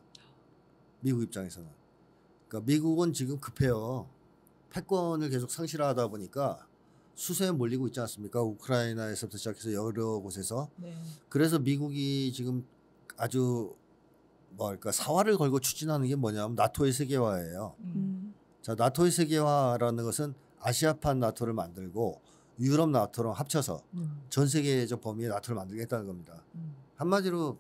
미국 입장에서는. 그러니까 미국은 지금 급해요. 패권을 계속 상실하다 보니까 수세에 몰리고 있지 않습니까? 우크라이나에서부터 시작해서 여러 곳에서. 네. 그래서 미국이 지금 아주 뭐랄까 사활을 걸고 추진하는 게 뭐냐면 나토의 세계화예요. 음. 음. 자, 나토의 세계화라는 것은 아시아판 나토를 만들고 유럽 나토랑 합쳐서 음. 전 세계적 범위의 나토를 만들겠다는 겁니다. 음. 한마디로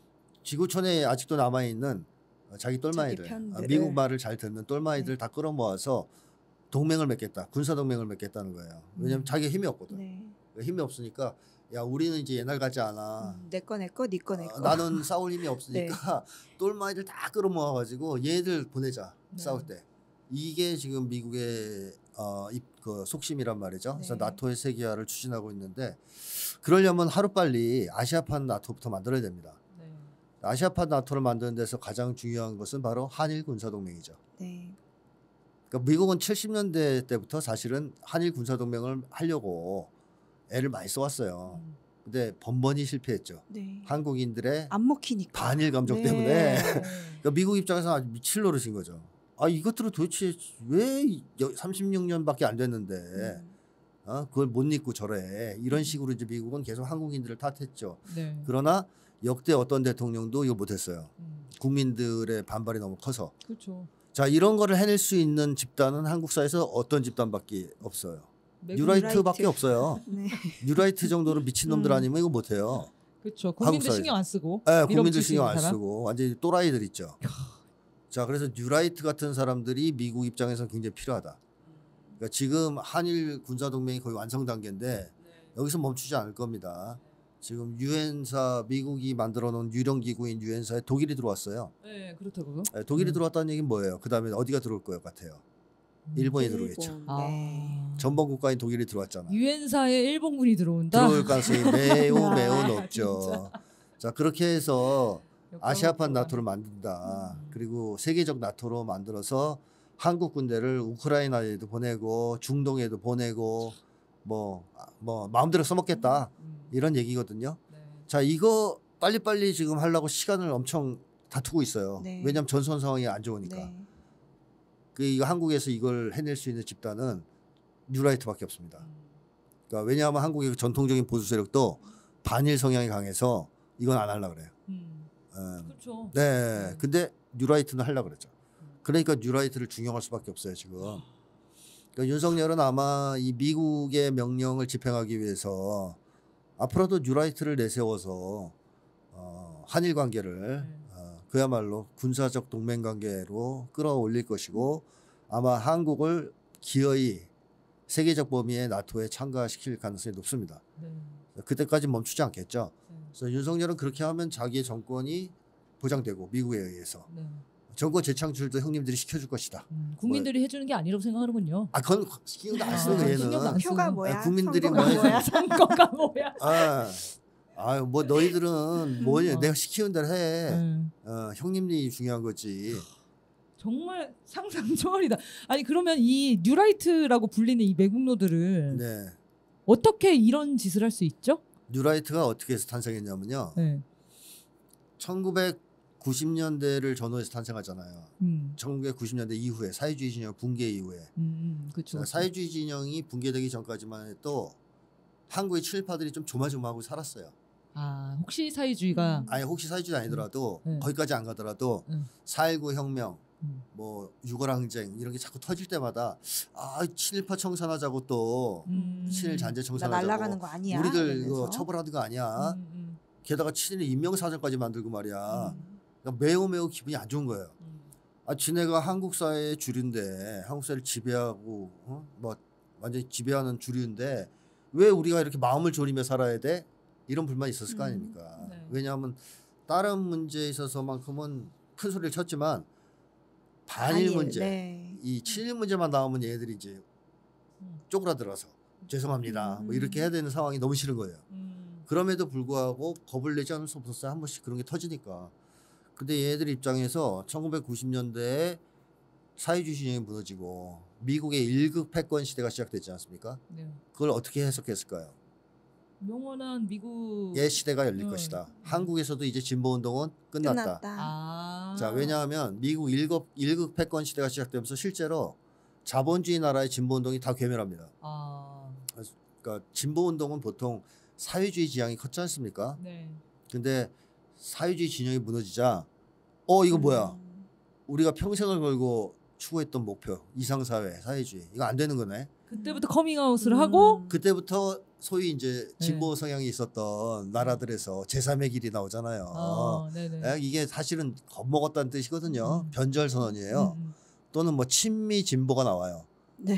지구촌에 아직도 남아 있는 자기 똘마이들, 자기 편들을. 아, 미국 말을 잘 듣는 똘마이들 네. 다 끌어모아서 동맹을 맺겠다, 군사 동맹을 맺겠다는 거예요. 왜냐하면 음. 자기가 힘이 없거든. 네. 힘이 없으니까 야 우리는 이제 옛날 같지 않아. 음, 내거 내거 니거 내거. 어, 나는 싸울 힘이 없으니까 똘마이들 다 끌어모아가지고 얘들 보내자 네. 싸울 때. 이게 지금 미국의 어, 이, 그 속심이란 말이죠. 그래서 네. 나토의 세계화를 추진하고 있는데 그러려면 하루빨리 아시아판 나토부터 만들어야 됩니다. 네. 아시아판 나토를 만드는 데서 가장 중요한 것은 바로 한일 군사동맹이죠. 네. 그러니까 미국은 칠십 년대 때부터 사실은 한일 군사동맹을 하려고 애를 많이 써왔어요. 음. 근데 번번이 실패했죠. 네. 한국인들의 안 먹히니까. 반일 감정 네. 때문에 네. 그러니까 미국 입장에서 아주 미칠 노릇인 거죠. 아 이것들은 도대체 왜 삼십육 년밖에 안 됐는데 음. 어? 그걸 못 잊고 저래 이런 식으로 이제 미국은 계속 한국인들을 탓했죠. 네. 그러나 역대 어떤 대통령도 이거 못했어요. 음. 국민들의 반발이 너무 커서. 그렇죠. 자 이런 거를 해낼 수 있는 집단은 한국사에서 어떤 집단밖에 없어요. 매국- 뉴라이트밖에 뉴라이트. 없어요. 네. 뉴라이트 정도로 미친놈들 음. 아니면 이거 못해요. 그렇죠. 국민들 한국 신경 안 쓰고. 네, 국민들 밀어붙일 수 신경 있는 안 사람? 쓰고 완전히 또라이들 있죠. 자 그래서 뉴라이트 같은 사람들이 미국 입장에서 굉장히 필요하다. 그러니까 지금 한일 군사 동맹이 거의 완성 단계인데 여기서 멈추지 않을 겁니다. 지금 유엔사 미국이 만들어 놓은 유령 기구인 유엔사에 독일이 들어왔어요. 네, 그렇다고요. 네, 독일이 음. 들어왔다는 얘기는 뭐예요? 그 다음에 어디가 들어올 것 같아요? 일본이 들어오겠죠. 일본. 아. 네. 전범 국가인 독일이 들어왔잖아. 유엔사에 일본군이 들어온다. 들어올 가능성이 매우 야, 매우 높죠. 자 그렇게 해서 아시아판 역광 나토를 만든다. 음. 그리고 세계적 나토로 만들어서 한국 군대를 우크라이나에도 보내고 중동에도 보내고 뭐 뭐 마음대로 써먹겠다 음. 이런 얘기거든요. 네. 자 이거 빨리빨리 지금 하려고 시간을 엄청 다투고 있어요. 네. 왜냐하면 전선 상황이 안 좋으니까. 네. 그 이거 한국에서 이걸 해낼 수 있는 집단은 뉴라이트밖에 없습니다. 음. 그러니까 왜냐하면 한국의 전통적인 보수 세력도 반일 성향이 강해서 이건 안 하려고 그래요. 음. 음. 그렇죠. 네. 네. 근데 뉴라이트는 하려고 그랬죠. 음. 그러니까 뉴라이트를 중용할 수밖에 없어요, 지금. 그러니까 윤석열은 아마 이 미국의 명령을 집행하기 위해서 앞으로도 뉴라이트를 내세워서 어, 한일 관계를 네. 어, 그야말로 군사적 동맹 관계로 끌어올릴 것이고 아마 한국을 기어이 세계적 범위의 나토에 참가시킬 가능성이 높습니다. 네. 그때까지 멈추지 않겠죠. 네. 그래서 윤석열은 그렇게 하면 자기의 정권이 보장되고 미국에 의해서 네. 정권 재창출도 형님들이 시켜줄 것이다. 음, 국민들이 해주는 게 아니라고 생각하는군요. 아, 그건 신경도 안 쓰고 아, 얘는. 신경도 안 쓰고. 표가 뭐야? 아, 국민들이 선거가 뭐 뭐야? 선거가 뭐야? 아, 아유 뭐 너희들은 뭐냐 어. 내가 시키는 대로 해. 음, 어, 형님이 중요한 거지. 정말 상상 초월이다. 아니 그러면 이 뉴라이트라고 불리는 이 매국노들은 네. 어떻게 이런 짓을 할 수 있죠? 뉴라이트가 어떻게 해서 탄생했냐면요. 네. 천구백구십 년대를 전후해서 탄생하잖아요. 음, 천구백구십 년대 이후에 사회주의 진영 붕괴 이후에 음, 그렇죠. 사회주의 진영이 붕괴되기 전까지만 해도 한국의 친일파들이 좀 조마조마하고 살았어요. 아 혹시 사회주의가 아니 혹시 사회주의 아니더라도 네. 거기까지 안 가더라도 음. 사일구 혁명, 음. 뭐 유골항쟁 이런 게 자꾸 터질 때마다 아 친일파 청산하자고 또 음, 친일 잔재 나 청산하자고 날아가는 거 아니야? 우리들 이러면서. 이거 처벌하는 거 아니야. 음, 음, 게다가 친일 인명사전까지 만들고 말이야. 음, 그러니까 매우 매우 기분이 안 좋은 거예요. 음. 아, 지네가 한국 사회의 주류인데 한국 사회를 지배하고 어? 뭐 완전히 지배하는 주류인데 왜 우리가 이렇게 마음을 졸이며 살아야 돼? 이런 불만이 있었을 거 음, 아닙니까? 네. 왜냐하면 다른 문제에 있어서만큼은 큰 소리를 쳤지만 반일 아니에요. 문제, 네. 이 친일 문제만 나오면 얘들이 이제 음. 쪼그라들어서 죄송합니다. 뭐 이렇게 해야 되는 상황이 너무 싫은 거예요. 음. 그럼에도 불구하고 겁을 내지 않을 수 없었어요. 한 번씩 그런 게 터지니까. 근데 얘들 입장에서 천구백구십 년대에 사회주의 진영이 무너지고 미국의 일극 패권 시대가 시작됐지 않습니까? 네. 그걸 어떻게 해석했을까요? 영원한 미국 옛 시대가 열릴 음. 것이다. 한국에서도 이제 진보운동은 끝났다. 끝났다. 아. 자, 왜냐하면 미국 일극, 일극 패권 시대가 시작되면서 실제로 자본주의 나라의 진보운동이 다 괴멸합니다. 아. 그러니까 진보운동은 보통 사회주의 지향이 컸지 않습니까? 네. 근데 사회주의 진영이 무너지자 어 이거 뭐야? 음. 우리가 평생을 걸고 추구했던 목표 이상사회 사회주의 이거 안 되는 거네. 그때부터 커밍아웃을 음. 하고 그때부터 소위 이제 네. 진보 성향이 있었던 나라들에서 제삼의 길이 나오잖아요. 어, 네네. 에, 이게 사실은 겁먹었다는 뜻이거든요. 음. 변절 선언이에요. 음, 또는 뭐 친미 진보가 나와요. 네.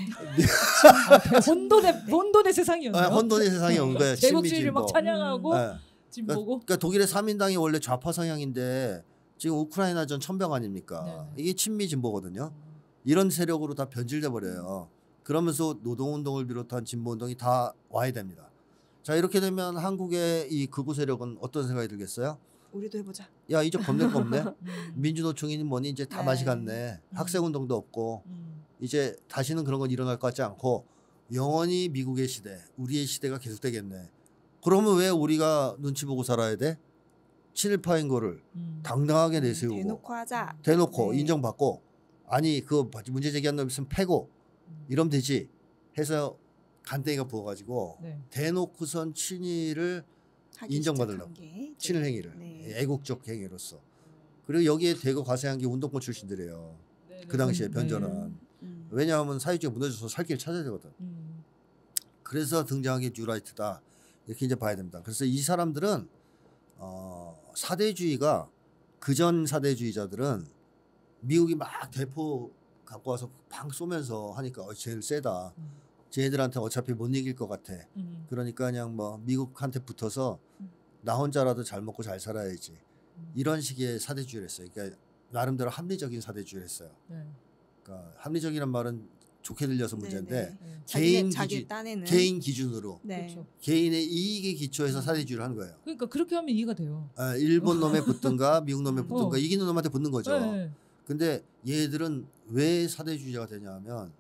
음. 혼돈의 혼돈의 세상이었네요. 아, 혼돈의 세상이 온 거예요. 친미 제국주의를 진보. 막 찬양하고 예. 진보고. 그러니까 독일의 삼인당이 원래 좌파 성향인데 지금 우크라이나전 천병 아닙니까? 네네. 이게 친미 진보거든요. 이런 세력으로 다 변질돼 버려요. 그러면서 노동운동을 비롯한 진보운동이 다 와야 됩니다. 자 이렇게 되면 한국의 이 극우 세력은 어떤 생각이 들겠어요? 우리도 해보자. 야 이제 겁낼 거 없네. 음. 민주노총이니 뭐니 이제 다 네. 맛이 갔네. 음. 학생운동도 없고 음. 이제 다시는 그런 건 일어날 것 같지 않고 영원히 미국의 시대, 우리의 시대가 계속되겠네. 그러면 왜 우리가 눈치 보고 살아야 돼? 친일파인 거를 음. 당당하게 내세우고 대놓고 하자. 대놓고 네. 인정받고 아니 그 문제 제기한 놈 있으면 패고 음. 이러면 되지 해서 간땡이가 부어가지고 네. 대놓고선 친일을 하기 인정받으려고. 시작한 게. 친일 행위를 네. 애국적 행위로서 그리고 여기에 대거 과세한 게 운동권 출신들이에요. 네네. 그 당시에 네. 변절한 음. 왜냐하면 사회주의가 무너져서 살 길을 찾아야 되거든. 음. 그래서 등장한 게 뉴라이트다 이렇게 이제 봐야 됩니다. 그래서 이 사람들은 어, 사대주의가 그전 사대주의자들은 미국이 막 대포 갖고 와서 팡 쏘면서 하니까 어, 제일 세다. 음. 쟤네들한테 어차피 못 이길 것 같아. 음. 그러니까 그냥 뭐 미국한테 붙어서 음. 나 혼자라도 잘 먹고 잘 살아야지. 음. 이런 식의 사대주의를 했어요. 그러니까 나름대로 합리적인 사대주의를 했어요. 네. 그러니까 합리적이란 말은 좋게 들려서 네, 문제인데 네. 네. 자기네 개인 자기 기준- 딴에는 개인 기준으로 네. 그렇죠. 개인의 이익에 기초해서 사대주의를 하는 거예요. 그러니까 그렇게 하면 이해가 돼요. 아, 일본 놈에 붙든가 미국 놈에 음. 붙든가 어. 이기는 놈한테 붙는 거죠. 네. 근데 얘들은 왜 사대주의자가 되냐면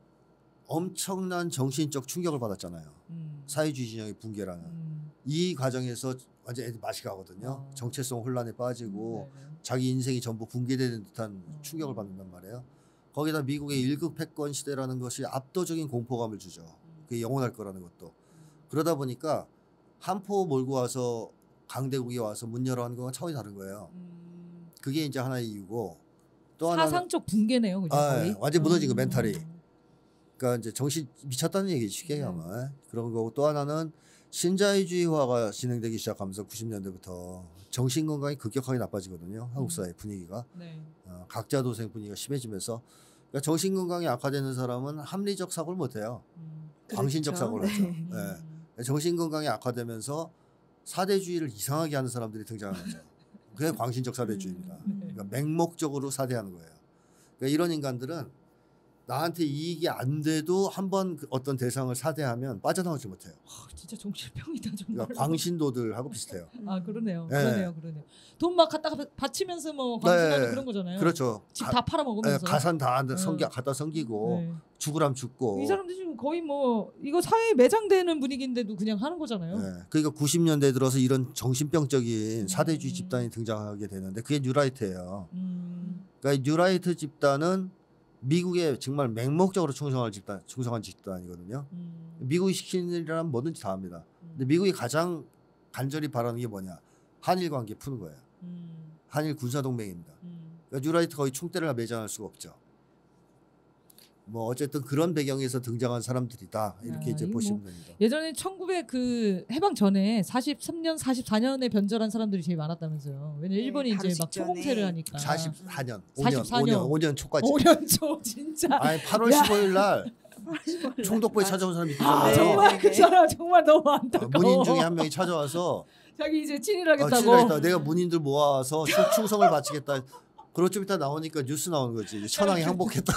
엄청난 정신적 충격을 받았잖아요. 음. 사회주의 진영의 붕괴라는. 음. 이 과정에서 완전 애들 맛이 가거든요. 어. 정체성 혼란에 빠지고 네, 네. 자기 인생이 전부 붕괴되는 듯한 음. 충격을 받는단 말이에요. 거기다 미국의 일극 패권 시대라는 것이 압도적인 공포감을 주죠. 그게 영원할 거라는 것도. 그러다 보니까 한 포 몰고 와서 강대국이 와서 문 열어 하는 거와 차원이 다른 거예요. 음. 그게 이제 하나의 이유고 또 하나는 사상적 붕괴네요, 그냥 아, 거의. 예, 완전 무너진 거 음. 멘탈이. 그러니까 이제 정신 미쳤다는 얘기지 쉽게 네. 얘기하면 그런 거고 또 하나는 신자유주의화가 진행되기 시작하면서 구십 년대부터 정신 건강이 급격하게 나빠지거든요. 한국 사회 분위기가 네. 어, 각자 도생 분위기가 심해지면서 그러니까 정신 건강이 악화되는 사람은 합리적 사고를 못 해요. 음. 광신적 그렇죠. 사고를 하죠. 네. 예. 정신 건강이 악화되면서 사대주의를 이상하게 하는 사람들이 등장하는 거죠. 그게 광신적 사대주의입니다. 음. 그러니까 맹목적으로 사대하는 거예요. 그러니까 이런 인간들은 나한테 이익이 안 돼도 한번 그 어떤 대상을 사대하면 빠져나오지 못해요. 아, 진짜 정신병이다 정말. 그러니까 광신도들하고 비슷해요. 아 그러네요. 네. 그러네요. 그러네요. 돈 막 갖다가 바- 바치면서 뭐 광신하는 네. 그런 거잖아요. 그렇죠. 집 가- 다 팔아 예, 먹으면서. 가산 다 네. 성기 갖다 섬기고 네. 죽으람 죽고. 이 사람들 지금 거의 뭐 이거 사회에 매장되는 분위기인데도 그냥 하는 거잖아요. 예, 그러니까 구십 년대 들어서 이런 정신병적인 음. 사대주의 집단이 등장하게 되는데 그게 뉴라이트예요. 음. 그러니까 뉴라이트 집단은 미국에 정말 맹목적으로 충성할 집단, 충성한 집단이거든요. 음. 미국이 시키는 일이라면 뭐든지 다 합니다. 근데 미국이 가장 간절히 바라는 게 뭐냐? 한일 관계 푸는 거예요. 음. 한일 군사 동맹입니다. 음. 그러니까 뉴라이트 거의 총대를 매장할 수가 없죠. 뭐 어쨌든 그런 배경에서 등장한 사람들이다 이렇게 아, 이제 이거 보시면 뭐 됩니다. 예전에 천구백 그 해방 전에 사십삼 년, 사십사 년에 변절한 사람들이 제일 많았다면서요. 왜냐 면 네, 일본이 바로 이제 막 직전에. 초공세를 하니까. 사십사 년, 사십사 오 년, 년. 오 년, 오 년 초까지. 오 년 초 진짜. 아니 팔월 야. 십오일 날 총독부에 찾아온 사람이 있잖아요. 아, 네, 정말 네, 그 네. 사람 정말 너무 어, 안타까워. 문인 중에 한 명이 찾아와서 자기 이제 어, 친일하겠다고. 친일하겠다. 내가 문인들 모아서 충- 충성을 바치겠다. 그리고 좀 이따 나오니까 뉴스 나오는 거지. 천황이 항복했다.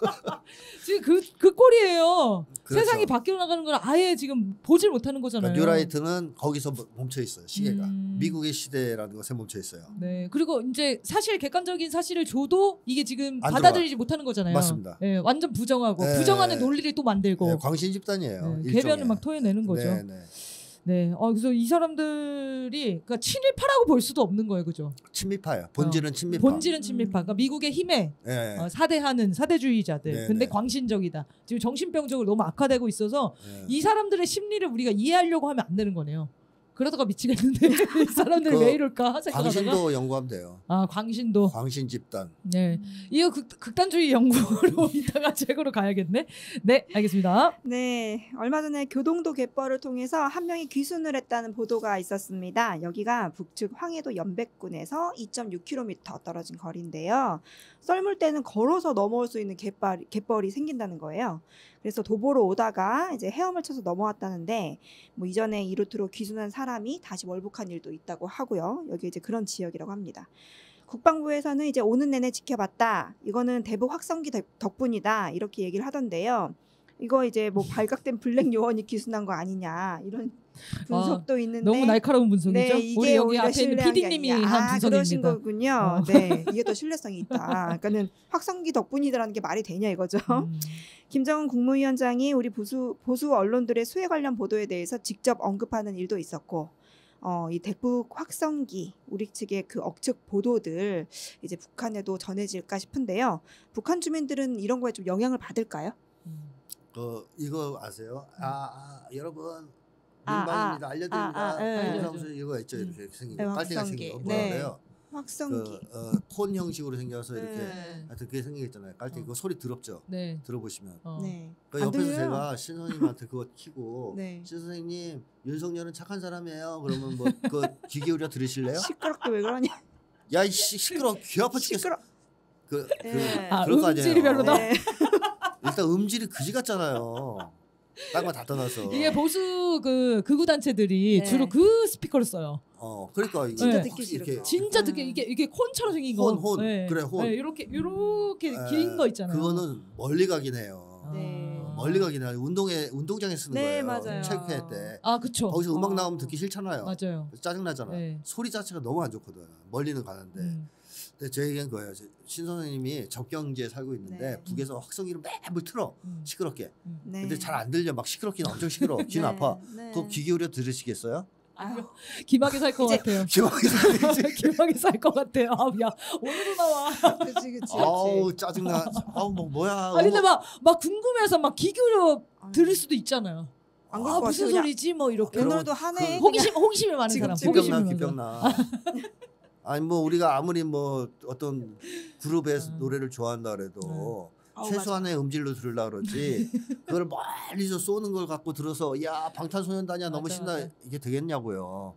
지금 그, 그 꼴이에요. 그렇죠. 세상이 바뀌어 나가는 걸 아예 지금 보질 못하는 거잖아요. 그러니까 뉴라이트는 거기서 멈춰 있어요. 시계가 음. 미국의 시대라는 것에 멈춰 있어요. 네. 그리고 이제 사실 객관적인 사실을 줘도 이게 지금 안 받아들이지 못하는 거잖아요. 맞습니다. 네, 완전 부정하고 네. 부정하는 논리를 또 만들고 네, 광신 집단이에요. 네, 일종의. 개변을 막 토해내는 거죠. 네, 네. 네. 어, 그래서 이 사람들이 그러니까 친일파라고 볼 수도 없는 거예요, 그죠? 친미파예요. 본질은 친미파. 본질은 친밀파. 그러니까 미국의 힘에 네. 어, 사대하는 사대주의자들. 네, 근데 네. 광신적이다. 지금 정신병적으로 너무 악화되고 있어서 네. 이 사람들의 심리를 우리가 이해하려고 하면 안 되는 거네요. 그러다가 미치겠는데 이 사람들이 그 왜 이럴까 생각하다가 광신도 연구하면 돼요. 아 광신도. 광신 집단. 네. 이거 극, 극단주의 연구로 이따가 책으로 가야겠네. 네, 알겠습니다. 네, 얼마 전에 교동도 갯벌을 통해서 한 명이 귀순을 했다는 보도가 있었습니다. 여기가 북측 황해도 연백군에서 이 점 육 킬로미터 떨어진 거리인데요. 썰물 때는 걸어서 넘어올 수 있는 갯벌, 갯벌이 생긴다는 거예요. 그래서 도보로 오다가 이제 헤엄을 쳐서 넘어왔다는데 뭐 이전에 이 루트로 귀순한 사람이 다시 월북한 일도 있다고 하고요. 여기 이제 그런 지역이라고 합니다. 국방부에서는 이제 오는 내내 지켜봤다. 이거는 대북 확성기 덕- 덕분이다. 이렇게 얘기를 하던데요. 이거 이제 뭐 발각된 블랙 요원이 귀순한 거 아니냐 이런 분석도 있는데 너무 날카로운 분석이죠. 네, 이게 우리 여기 오히려 앞에 있는 신뢰한 게 피디님이 아니냐. 한 아, 그러신 분석입니다. 거군요. 어. 네, 이게 더 신뢰성이 있다. 그러니까는 확성기 덕분이라는 게 말이 되냐 이거죠. 음. 김정은 국무위원장이 우리 보수 보수 언론들의 수해 관련 보도에 대해서 직접 언급하는 일도 있었고, 어, 이 대북 확성기 우리 측의 그 억측 보도들 이제 북한에도 전해질까 싶은데요. 북한 주민들은 이런 거에 좀 영향을 받을까요? 음. 그 이거 아세요? 아, 아 여러분 아, 민방입니다. 아, 알려드립니다. 아, 아, 네. 사무소 이거 있죠. 이렇게 생긴 네, 거. 깔때가 확성기. 생긴 거 뭐라 네. 그래요? 확성기. 그 어, 콘 형식으로 생겨서 이렇게 네. 하여튼 그게 생기겠잖아요. 깔때 어. 그 소리 더럽죠. 네. 들어보시면. 어. 네. 그 안 옆에서 들려요. 제가 신 선생님한테 그거 키고 네. 신 선생님 윤석열은 착한 사람이에요. 그러면 뭐 그 귀 기울여 들으실래요? 시끄럽게 왜 그러냐? 야 이씨 시끄러 귀 아파 죽겠어. 시끄러. 그, 그 네. 아, 그럴 거 아니에요. 음질이 별로다? 네. 일단 음질이 그지 같잖아요. 딴 거 다 떠나서. 이게 보수 그 극우 단체들이 네. 주로 그 스피커를 써요. 어 그러니까 이거 진짜 확 듣기 이렇게 싫어서. 진짜 음. 듣기 이게 이게 콘처럼 생긴 거. 혼, 혼. 그래, 혼. 네, 이렇게 이렇게 에, 긴 거 있잖아요. 그거는 멀리 가긴 해요. 네. 아. 멀리 가긴 해요. 운동에 운동장에 쓰는 네, 거예요. 맞아요. 체육회 때. 아, 그쵸. 거기서 음악 어. 나오면 듣기 싫잖아요. 맞아요. 짜증 나잖아. 네. 소리 자체가 너무 안 좋거든. 멀리는 가는데. 음. 근데 제 얘기는 거예요. 제- 신 선생님이 접경지에 살고 있는데 네. 북에서 확성기를 매번 틀어 음. 시끄럽게. 네. 근데 잘 안 들려. 막 시끄럽긴 엄청 시끄러. 워 귀는 네. 아파. 네. 그거 귀 기울여 들으시겠어요? 아유, 기막에 살 것 이제- 같아요. 기막이 기막에 살 것 같아요. 아우 야 오늘도 나와. 그치 그치. 아우 짜증나. 아우 뭐 뭐야. 아 근데 막 막 궁금해서 막 귀 기울여 들을 수도 있잖아요. 안 아 그럴 것 무슨 같아요. 그냥 소리지 뭐 이렇게. 그럼 오늘도 하네. 그- 호기심 호기심이 많은 지금 사람. 지금 호기심이 기병나 많은 사람. 기병나. 아니 뭐 우리가 아무리 뭐 어떤 그룹의 음. 노래를 좋아한다 그래도 아우, 최소한의 음질로 들으려 그러지 그걸 멀리서 쏘는 걸 갖고 들어서 야 방탄소년단이야 너무 맞아, 신나 맞아. 이게 되겠냐고요.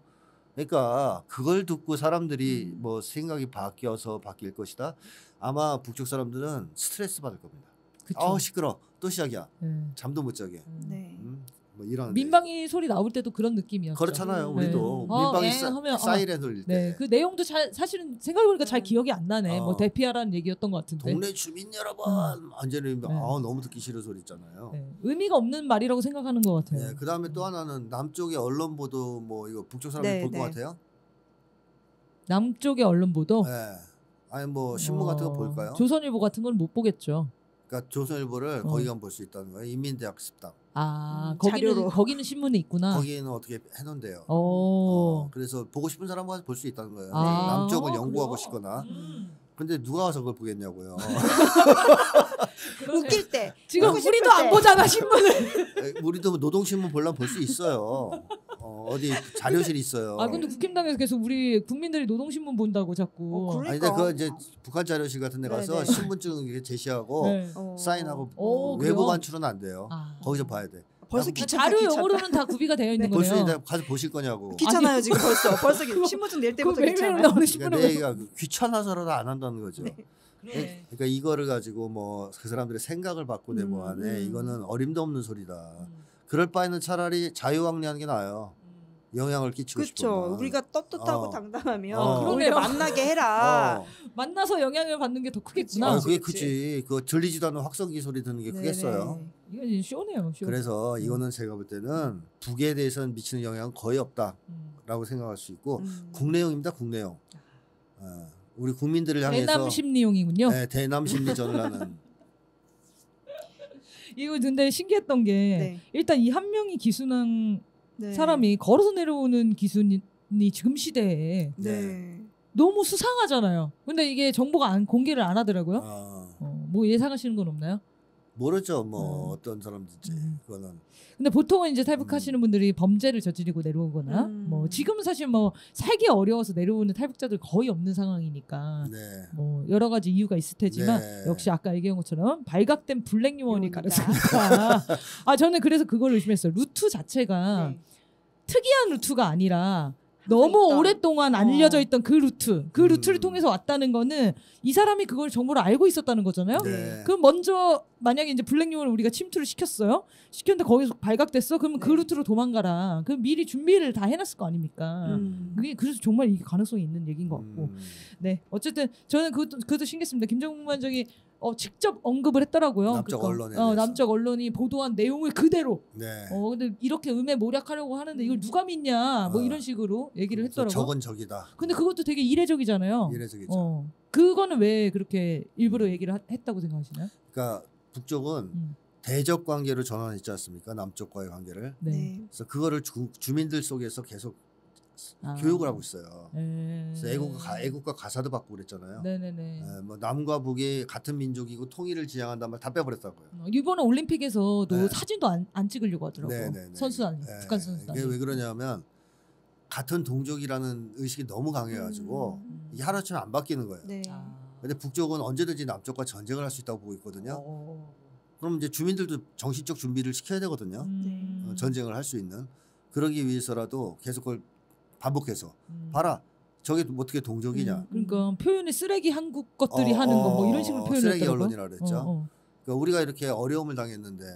그러니까 그걸 듣고 사람들이 음. 뭐 생각이 바뀌어서 바뀔 것이다. 아마 북쪽 사람들은 스트레스 받을 겁니다. 그쵸. 아우 시끄러 또 시작이야. 네. 잠도 못 자게. 음. 네. 음. 뭐 이런 민방위 소리 나올 때도 그런 느낌이었죠. 그렇잖아요. 우리도 네. 민방위 어, 에, 사, 하면, 어. 사이렌 울릴 때 네, 그 내용도 잘 사실은 생각해보니까 잘 음. 기억이 안 나네. 어. 뭐 대피하라는 얘기였던 것 같은데. 동네 주민 여러분 음. 완전히 네. 아, 너무 듣기 싫은 소리 있잖아요. 네, 의미가 없는 말이라고 생각하는 것 같아요. 네, 그다음에 또 하나는 남쪽의 언론 보도 뭐 이거 북쪽 사람들이 네, 볼 것 네. 같아요. 남쪽의 언론 보도. 네. 아니 뭐 신문 같은 거 어, 볼까요? 조선일보 같은 건 못 보겠죠. 그러니까 조선일보를 어. 거기 가면 볼 수 있다는 거예요. 인민대학 습당. 아, 음, 거기는 자료로. 거기는 신문이 있구나. 거기는 어떻게 해놓은데요. 어. 어, 그래서 보고 싶은 사람은 가서 볼 수 있다는 거예요. 아, 남쪽을 어, 연구하고 그래요? 싶거나. 음. 근데 누가 와서 그걸 보겠냐고요. 그러네. 웃길 때 지금 보고 싶을 우리도 안 때. 보잖아 신문을. 에, 우리도 노동신문 보려면 볼 수 있어요. 어, 어디 자료실 있어요. 아 근데 국힘당에서 계속 우리 국민들이 노동신문 본다고 자꾸. 어, 그래? 아니 근데 그 이제 북한 자료실 같은 데 가서 네네. 신분증 이렇게 제시하고 네. 어. 사인하고 오, 외부 그래요? 반출은 안 돼요. 아. 거기서 봐야 돼. 벌써 나 귀찮다, 자료 귀찮다. 용어로는 다 구비가 되어 있는 네. 볼 수 거네요. 있는데 가서 보실 거냐고. 귀찮아요 지금 벌써 벌써 기- 신분증 낼 때부터 그 매일매일 귀찮아요. 나오는 그러니까 신문을 내 얘기가 그 귀찮아서라도 안 한다는 거죠. 그러네. 그러니까 이거를 가지고 뭐 그 사람들의 생각을 바꾸네 음, 뭐하네 음. 이거는 어림도 없는 소리다. 음. 그럴 바에는 차라리 자유왕래하는 게 나아요. 영향을 끼치고 그렇죠. 싶으면. 우리가 떳떳하고 어. 당당하면 어. 우리를 그러네요. 만나게 해라. 어. 만나서 영향을 받는 게 더 크겠구나. 아, 그치, 그게 그치. 크지. 그 들리지도 않는 확성기 소리 듣는 게 크겠어요. 네네. 이건 이제 쇼네요. 쇼. 그래서 음. 이거는 제가 볼 때는 북에 대해서는 미치는 영향은 거의 없다라고 음. 생각할 수 있고 음. 국내용입니다. 국내용. 어, 우리 국민들을 향해서 대남 심리용이군요. 네, 대남 심리전을 하는. 이거 근데 신기했던 게 네. 일단 이 한 명이 기순한 네. 사람이 걸어서 내려오는 기순이 지금 시대에 네. 너무 수상하잖아요. 근데 이게 정보가 안, 공개를 안 하더라고요. 어, 어, 뭐 예상하시는 건 없나요? 모르죠. 뭐 어. 어떤 사람들지 음. 그거는. 근데 보통은 이제 탈북하시는 분들이 범죄를 저지르고 내려오거나 음. 뭐 지금은 사실 뭐 살기 어려워서 내려오는 탈북자들 거의 없는 상황이니까 네. 뭐 여러 가지 이유가 있을 테지만 네. 역시 아까 얘기한 것처럼 발각된 블랙 유언이 유언이다. 가능하니까 아 저는 그래서 그걸 의심했어요. 루트 자체가 네. 특이한 루트가 아니라 너무 있다. 오랫동안 알려져 어. 있던 그 루트 그 음. 루트를 통해서 왔다는 거는 이 사람이 그걸 정보를 알고 있었다는 거잖아요. 네. 그럼 먼저 만약에 이제 블랙유언을 우리가 침투를 시켰어요. 시켰는데 거기서 발각됐어. 그러면 그 네. 루트로 도망가라. 그럼 미리 준비를 다 해놨을 거 아닙니까? 음. 그게 그래서 정말 이게 가능성이 있는 얘기인 것 같고. 음. 네, 어쨌든 저는 그것도 그것도 신기했습니다. 김정은 관장이 어, 직접 언급을 했더라고요. 남쪽 언론에 어, 대해서. 남쪽 언론이 보도한 내용을 그대로. 네. 어, 근데 이렇게 음해 모략하려고 하는데 이걸 누가 믿냐? 뭐 어. 이런 식으로 얘기를 그래서 했더라고요. 적은 적이다. 근데 그것도 되게 이례적이잖아요. 이례적이죠. 어, 그거는 왜 그렇게 일부러 얘기를 하- 했다고 생각하시나요? 그러니까 북쪽은 음. 대적 관계로 전환했지 않습니까? 남쪽과의 관계를. 네. 네. 그래서 그거를 주, 주민들 속에서 계속 아. 교육을 하고 있어요. 네. 그래서 애국가, 가- 애국가 가사도 받고 그랬잖아요. 네네네. 예, 뭐 남과 북이 같은 민족이고 통일을 지향한다는 말 다 빼버렸다고요. 어, 이번에 올림픽에서도 네. 사진도 안, 안 찍으려고 하더라고요. 네네네. 선수단, 예, 북한 선수단. 이게 왜 그러냐면 같은 동족이라는 의식이 너무 강해가지고 음. 이게 하루아침에 안 바뀌는 거예요. 네. 아. 근데 북쪽은 언제든지 남쪽과 전쟁을 할 수 있다고 보고 있거든요. 어. 그럼 이제 주민들도 정신적 준비를 시켜야 되거든요. 음. 어, 전쟁을 할 수 있는. 그러기 위해서라도 계속 그걸 반복해서 음. 봐라. 저게 어떻게 동족이냐. 음. 그러니까 표현이 쓰레기 한국 것들이 어, 하는 거 뭐 어, 이런 식으로 표현했더라고요. 쓰레기 언론이라 그랬죠. 어, 어. 그러니까 우리가 이렇게 어려움을 당했는데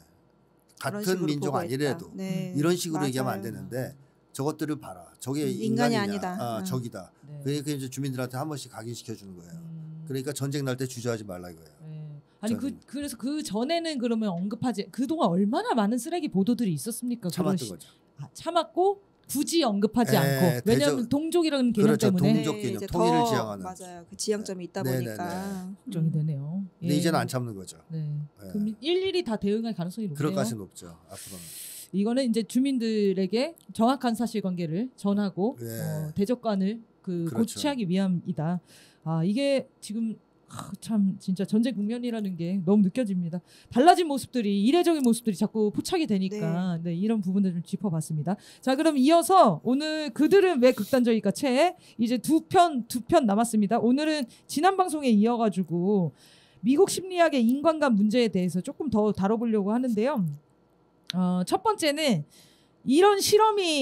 그런 같은 식으로 민족 보고 아니래도 있다. 네. 이런 식으로 맞아요. 얘기하면 안 되는데 저것들을 봐라. 저게 음, 인간이 인간이냐. 아니다. 아, 음. 적이다. 네. 그러니까 이제 주민들한테 한 번씩 각인시켜 주는 거예요. 음. 그러니까 전쟁 날 때 주저하지 말라 이거예요. 네. 아니 그 저는- 그래서 그 전에는 그러면 언급하지 그 동안 얼마나 많은 쓰레기 보도들이 있었습니까? 그런 참았던 시- 거죠. 아, 참았고 굳이 언급하지 에, 않고 왜냐하면 대저- 동족이라는 개념 그렇죠. 때문에 동족 개념, 이제 통일을 더 지향하는. 맞아요. 그 지향점이 있다 네, 보니까 걱정이 음. 되네요. 근데 예. 이제는 안 참는 거죠. 네. 네. 그럼 일일이 다 대응할 가능성이 높네요. 그럴 가능성이 높죠. 앞으로는. 이거는 이제 주민들에게 정확한 사실관계를 전하고 네. 어, 대적관을 그 그렇죠. 고취하기 위함이다. 아 이게 지금 아, 참 진짜 전쟁 국면이라는 게 너무 느껴집니다. 달라진 모습들이 이례적인 모습들이 자꾸 포착이 되니까 네. 이런 부분들 좀 짚어봤습니다. 자 그럼 이어서 오늘 그들은 왜 극단적일까 책 이제 두 편 두 편 남았습니다. 오늘은 지난 방송에 이어가지고 미국 심리학의 인간관 문제에 대해서 조금 더 다뤄보려고 하는데요. 어, 첫 번째는 이런 실험이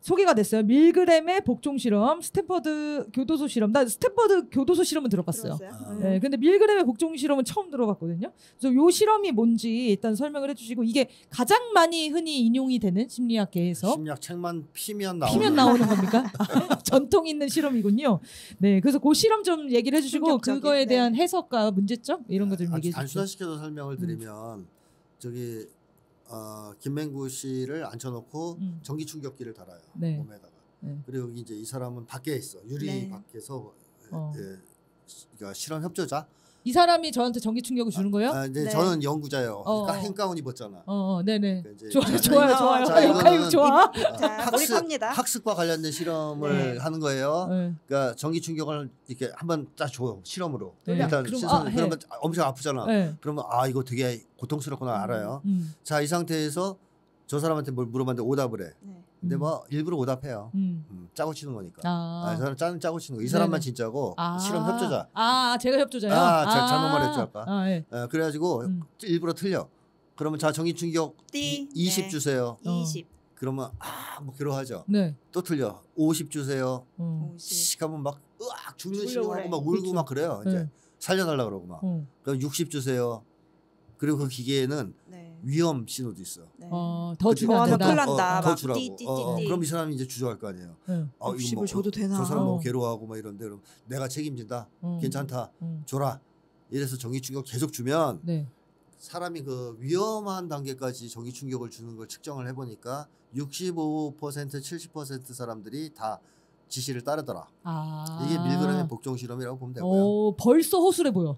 소개가 됐어요. 밀그램의 복종 실험, 스탠퍼드 교도소 실험. 나 스탠퍼드 교도소 실험은 들어봤어요. 들었어요? 아. 음. 네, 근데 밀그램의 복종 실험은 처음 들어봤거든요. 그래서 요 실험이 뭔지 일단 설명을 해주시고 이게 가장 많이 흔히 인용이 되는 심리학계에서 심리학 책만 피면 나오는 피면 나오는 겁니까? 전통 있는 실험이군요. 네, 그래서 그 실험 좀 얘기를 해주시고 충격적인, 그거에 네. 대한 해석과 문제점 이런 거 좀 아주 얘기해 주세요. 단순화시켜서 설명을 드리면 저기 어, 김맹구 씨를 앉혀놓고 음. 전기 충격기를 달아요. 네. 몸에다가. 네. 그리고 여기 이제 이 사람은 밖에 있어. 유리 네. 밖에서 어. 예, 그러니까 실험 협조자. 이 사람이 저한테 전기 충격을 주는 거예요? 아, 근데 네. 저는 연구자예요. 어, 그러니까 어. 행가운 입었잖아. 어, 어, 네네. 그러니까 이제 좋아요, 자, 좋아요, 자, 좋아요. 자, 역할극 이거는 좋아. 자, 몰입합니다. 학습과 관련된 실험을 네. 하는 거예요. 네. 그러니까 전기 충격을 이렇게 한번 딱 줘 실험으로. 네. 일단 그럼, 시선 아, 해. 그러면 엄청 아프잖아. 네. 그러면 아 이거 되게 고통스럽구나 알아요. 음, 자 이 상태에서 저 사람한테 뭘 물어봤는데 오답을 해. 네. 근데 음. 뭐 일부러 오답해요. 음. 음, 짜고 치는 거니까. 아, 아, 저는 짜는 짜고 치는 거. 이 사람만 네네. 진짜고 아. 실험 협조자. 아, 제가 협조자요? 아, 자, 잘못 말했죠, 아까. 아, 예. 어, 그래가지고 음. 일부러 틀려. 그러면 자 전기 충격 띠. 이십 네. 주세요. 어. 이십. 그러면 아뭐 괴로워하죠. 네. 또 틀려. 오십 주세요. 어. 오십. 씩 하면 막 으악 죽는 죽으려고 신호하고 그래. 막 울고 그렇죠. 막 그래요. 이제 네. 살려달라 그러고 막. 어. 그럼 육십 주세요. 그리고 그 기계에는 네. 위험 신호도 있어. 네. 어, 더 그치? 주면 안 더 된다. 큰일 난다. 더 막 주라고. 띠, 띠, 어, 어. 띠, 띠. 그럼 이 사람이 이제 주저할 거 아니에요. 네. 아, 육십을 줘도 되나? 저 사람 어. 너무 괴로워하고 막 이런데 그럼 내가 책임진다. 어. 괜찮다. 어. 줘라. 이래서 전기 충격 계속 주면 네. 사람이 그 위험한 단계까지 전기 충격을 주는 걸 측정을 해보니까 육십오 퍼센트, 칠십 퍼센트 사람들이 다 지시를 따르더라. 아. 이게 밀그램의 복종 실험이라고 보면 되고요. 어, 벌써 허술해 보여.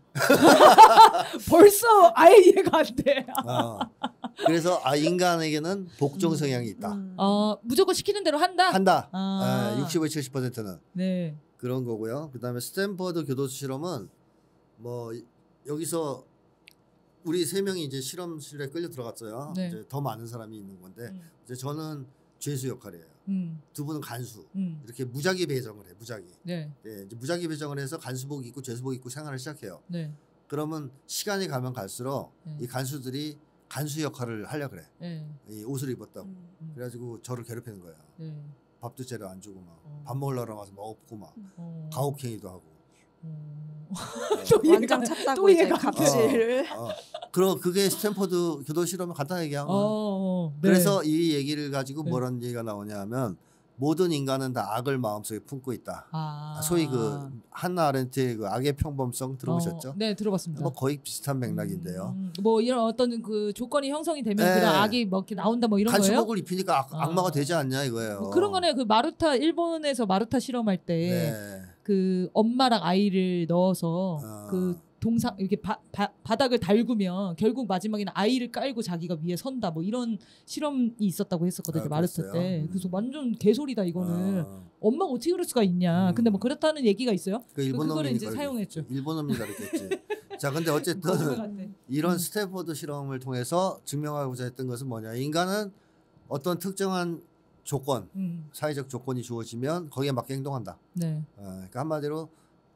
벌써 아예 이해가 안 돼. 어. 그래서 아 인간에게는 복종 음. 성향이 있다. 음. 어, 무조건 시키는 대로 한다. 한다. 아. 아, 육십오, 칠십 퍼센트는 네. 그런 거고요. 그다음에 스탠퍼드 교도소 실험은 뭐 이- 여기서 우리 세 명이 이제 실험실에 끌려 들어갔어요. 네. 이제 더 많은 사람이 있는 건데 음. 이제 저는 죄수 역할이에요. 음. 두 분은 간수. 음. 이렇게 무작위 배정을 해. 무작위. 네. 예, 이제 무작위 배정을 해서 간수복 입고 죄수복 입고 생활을 시작해요. 네. 그러면 시간이 가면 갈수록 네. 이 간수들이 간수 역할을 하려 그래. 네. 이 옷을 입었다고. 음. 음. 그래가지고 저를 괴롭히는 거야. 네. 밥도 제대로 안 주고 막 어. 밥 먹으려고 와서 막 엎고 막 어. 가혹행위도 하고. 어. 어. 또 이해가- 완장 또 찼다고 이제 이해가 안 돼. 갑질을. 어. 그럼 그게 스탠퍼드 교도 실험을 간단하게 얘기하면 어, 어. 네. 그래서 이 얘기를 가지고 네. 뭐라는 얘기가 나오냐면 모든 인간은 다 악을 마음속에 품고 있다. 아. 소위 그 한나 아렌트의 그 악의 평범성 들어보셨죠? 어, 네, 들어봤습니다. 뭐 거의 비슷한 맥락인데요. 음, 뭐 이런 어떤 그 조건이 형성이 되면 네. 그런 악이 뭐 이렇게 나온다 뭐 이런 거예요? 간수복을 입히니까 악, 아. 악마가 되지 않냐 이거예요. 뭐 그런 거네. 그 마루타 일본에서 마루타 실험할 때 그 네. 엄마랑 아이를 넣어서 어. 그 동상 이렇게 바, 바, 바닥을 달구면 결국 마지막에는 아이를 깔고 자기가 위에 선다 뭐 이런 실험이 있었다고 했었거든요. 아, 마루타 그랬어요? 때. 음. 그래서 완전 개소리다 이거는. 어. 엄마가 어떻게 그럴 수가 있냐. 음. 근데 뭐 그렇다는 얘기가 있어요. 그 일본 그거를 놈이 이제 사용했죠. 일본 놈이 가르쳤지. 자, 근데 그거 어쨌든 같아. 이런 음. 스탠퍼드 실험을 통해서 증명하고자 했던 것은 뭐냐? 인간은 어떤 특정한 조건, 음. 사회적 조건이 주어지면 거기에 맞게 행동한다. 네. 어, 그러니까 한마디로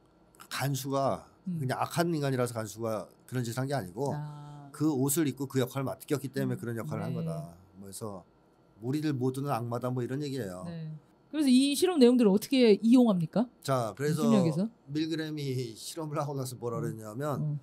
간수가 음. 그냥 악한 인간이라서 간수가 그런 짓을 한 게 아니고 아. 그 옷을 입고 그 역할을 맡겼기 때문에 음. 그런 역할을 한 네. 거다. 그래서 우리들 모두는 악마다 뭐 이런 얘기예요. 네. 그래서 이 실험 내용들을 어떻게 이용합니까? 자, 그래서 심리학에서? 밀그램이 실험을 하고 나서 뭐라 그랬냐면 어.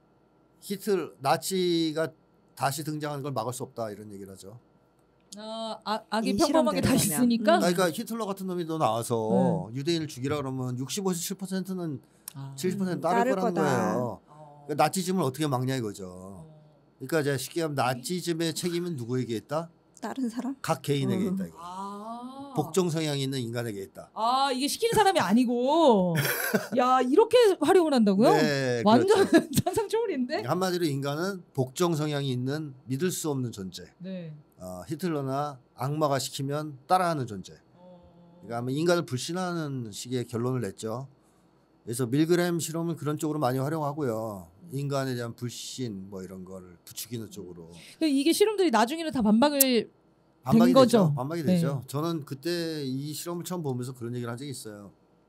히틀 나치가 다시 등장하는 걸 막을 수 없다 이런 얘기를 하죠. 아, 아 악이 이 평범하게 다 실험대로 있으니까. 음. 그러니까 히틀러 같은 놈이 또 나와서 유대인을 죽이라 그러면 육십오에서 칠 퍼센트는 아. 칠십 퍼센트 음, 따를 따를 거라는 거다. 거예요. 어. 그러니까 나치즘을 어떻게 막냐 이거죠. 어. 그러니까 이제 쉽게 하면 나치즘의 책임은 누구에게 있다? 다른 사람? 각 개인에게 음. 있다. 이거. 아. 복종 성향이 있는 인간에게 있다. 아 이게 시키는 사람이 아니고. 야 이렇게 활용을 한다고요? 네, 완전 그렇죠. 상상 초월인데. 한마디로 인간은 복종 성향이 있는 믿을 수 없는 존재. 네. 어, 히틀러나 악마가 시키면 따라하는 존재. 어. 그러니까 아마 인간을 불신하는 식의 결론을 냈죠. 그래서 밀그램 실험은 그런 쪽으로 많이 활용하고요. 인간에 대한 불신 뭐 이런 거를 부추기는 쪽으로 이게 실험들이 나중에는 다 반박을 반박이 거죠. 되죠. 반박이 네. 되죠. 저는 그때 이 실험을 처음 보면서 그런 얘기를 한 적이 있어요.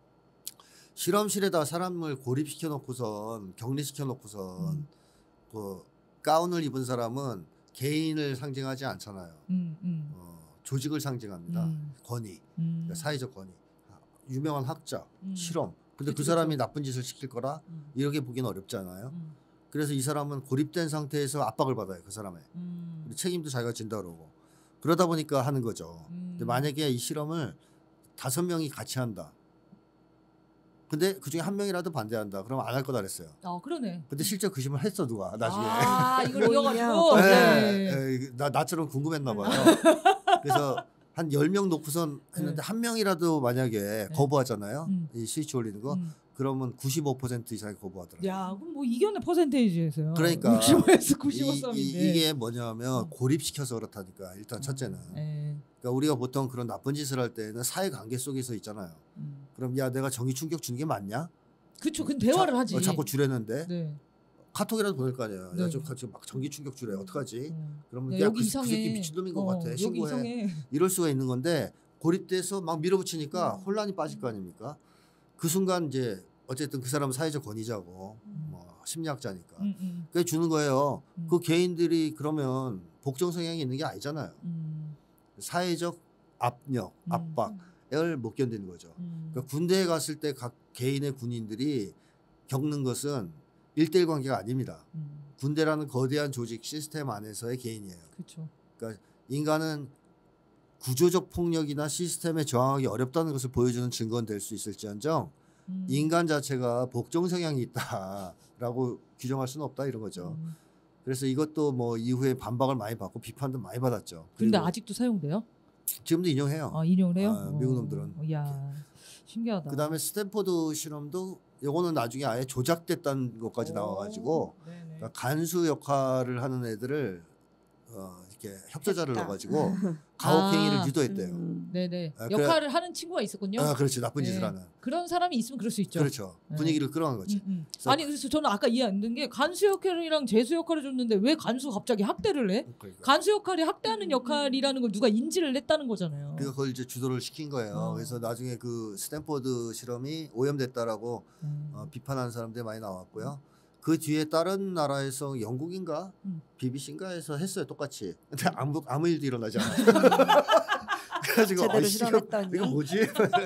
실험실에다 사람을 고립시켜 놓고선 격리시켜 놓고선 음. 그 가운을 입은 사람은 개인을 상징하지 않잖아요. 음, 음. 어, 조직을 상징합니다. 음. 권위, 음. 그러니까 사회적 권위, 유명한 학자, 음. 실험. 근데 그쵸, 그 사람이 그쵸. 나쁜 짓을 시킬 거라 음. 이렇게 보기는 어렵잖아요. 음. 그래서 이 사람은 고립된 상태에서 압박을 받아요. 그 사람의 음. 책임도 자기가 진다 그러고 그러다 보니까 하는 거죠. 음. 근데 만약에 이 실험을 다섯 명이 같이 한다. 근데 그 중에 한 명이라도 반대한다. 그러면 안 할 거다 그랬어요. 아 그러네. 근데 실제 그 실험을 했어 누가 나중에. 아 이걸 오히려 이겨가지고. 네. 네. 에, 나 나처럼 궁금했나 봐요. 그래서 한 열 명 놓고선 했는데 네. 한 명이라도 만약에 거부하잖아요. 음. 이 스위치 올리는 거. 음. 그러면 구십오 퍼센트 이상이 거부하더라고요. 야 그럼 뭐 이겨내 퍼센테이지에서요. 그러니까 육십오에서 구십오 이, 점인데. 이, 이게 뭐냐면 음. 고립시켜서 그렇다니까. 일단 첫째는. 네. 그러니까 우리가 보통 그런 나쁜 짓을 할 때는 사회관계 속에서 있잖아요. 음. 그럼 야 내가 정의 충격 주는 게 맞냐? 그쵸. 그 대화를 자, 하지. 어, 자꾸 주려는데 네. 카톡이라도 보낼 거 아니에요. 네. 야, 저 지금 막 전기 충격 주래. 어떡하지? 음. 그러면 야, 야, 여기 그, 그 이상해. 새끼 미친놈인 것 어, 같아. 여기 신고해. 이상해. 이럴 수가 있는 건데 고립돼서 막 밀어붙이니까 음. 혼란이 빠질 거 아닙니까? 그 순간 이제 어쨌든 그 사람은 사회적 권위자고 음. 뭐 심리학자니까 음, 음, 그게 주는 거예요. 음. 그 개인들이 그러면 복종 성향이 있는 게 아니잖아요. 음, 사회적 압력, 음. 압박을 못 견디는 거죠. 음. 그러니까 군대에 갔을 때 각 개인의 군인들이 겪는 것은 일대일 관계가 아닙니다. 음. 군대라는 거대한 조직 시스템 안에서의 개인이에요. 그렇죠. 그러니까 인간은 구조적 폭력이나 시스템에 저항하기 어렵다는 것을 보여주는 증거는 될 수 있을지언정 음. 인간 자체가 복종 성향이 있다라고 규정할 수는 없다 이런 거죠. 음. 그래서 이것도 뭐 이후에 반박을 많이 받고 비판도 많이 받았죠. 근데 그리고 아직도 사용돼요? 지금도 인용해요. 아 인용을 해요? 아, 미국 놈들은. 어, 이야 신기하다. 그다음에 스탠포드 실험도 요거는 나중에 아예 조작됐다는 것까지 오, 나와가지고 네네. 그러니까 간수 역할을 하는 애들을 어, 이렇게 협조자를 했다. 넣어가지고 가혹행위를 아. 유도했대요. 음. 네네. 아, 그래- 역할을 하는 친구가 있었군요. 아, 그렇지 나쁜 네. 짓을 하는. 그런 사람이 있으면 그럴 수 있죠. 그렇죠. 네. 분위기를 끌어간 거지. 음, 음. 그래서- 아니 그래서 저는 아까 이해 안 된 게 간수 역할이랑 재수 역할을 줬는데 왜 간수 갑자기 학대를 해? 그러니까. 간수 역할이 학대하는 음. 역할이라는 걸 누가 인지를 했다는 거잖아요. 그러니까 그걸 이제 주도를 시킨 거예요. 어. 그래서 나중에 그 스탠포드 실험이 오염됐다라고 음. 어, 비판하는 사람들이 많이 나왔고요. 그 뒤에 다른 나라에서 영국인가 음. 비비씨인가에서 했어요 똑같이. 근데 아무 아무 일도 일어나지 않아요. 그래가지고 제대로 아이씨, 이거, 실험했더니. 이거 뭐지?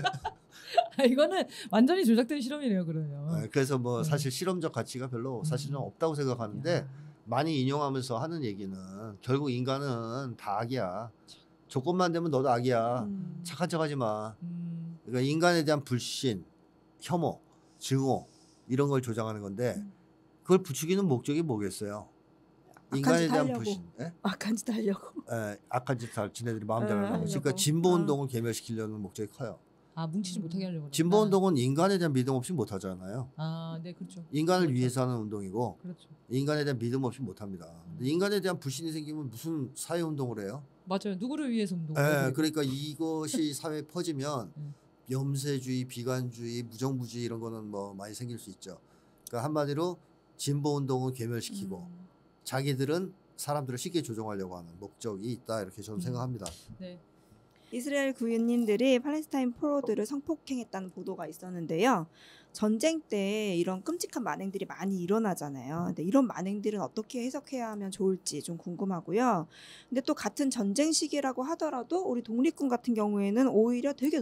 아, 이거는 완전히 조작된 실험이네요, 그러면. 네, 그래서 뭐 음. 사실 실험적 가치가 별로 사실은 음. 없다고 생각하는데 야. 많이 인용하면서 하는 얘기는 결국 인간은 다 악이야. 조건만 되면 너도 악이야. 음. 착한 척하지 마. 음. 그러니까 인간에 대한 불신, 혐오, 증오 이런 걸 조장하는 건데 음. 그걸 부추기는 목적이 뭐겠어요? 악한 인간에 짓 대한 하려고. 불신, 예? 악한 짓 하려고. 에, 악한 짓 할 지네들이 마음대로 에, 하려고. 하려고. 그러니까 진보 운동을 개멸시키려는 목적이 커요. 아 뭉치지 음. 못하게 하려고. 그러구나. 진보 운동은 인간에 대한 믿음 없이 못 하잖아요. 아, 네, 그렇죠. 인간을 그렇죠. 위해서 하는 운동이고 그렇죠. 인간에 대한 믿음 없이 못 합니다. 음. 근데 인간에 대한 불신이 생기면 무슨 사회 운동을 해요? 맞아요. 누구를 위해서 운동? 예, 그러니까 이것이 사회에 퍼지면 음. 염세주의, 비관주의, 무정부주의 이런 거는 뭐 많이 생길 수 있죠. 그러니까 한마디로 진보 운동은 괴멸시키고 음. 자기들은 사람들을 쉽게 조종하려고 하는 목적이 있다 이렇게 저는 음. 생각합니다. 네. 이스라엘 군인들이 팔레스타인 포로들을 성폭행했다는 보도가 있었는데요. 전쟁 때 이런 끔찍한 만행들이 많이 일어나잖아요. 근데 이런 만행들은 어떻게 해석해야 하면 좋을지 좀 궁금하고요. 근데 또 같은 전쟁 시기라고 하더라도 우리 독립군 같은 경우에는 오히려 되게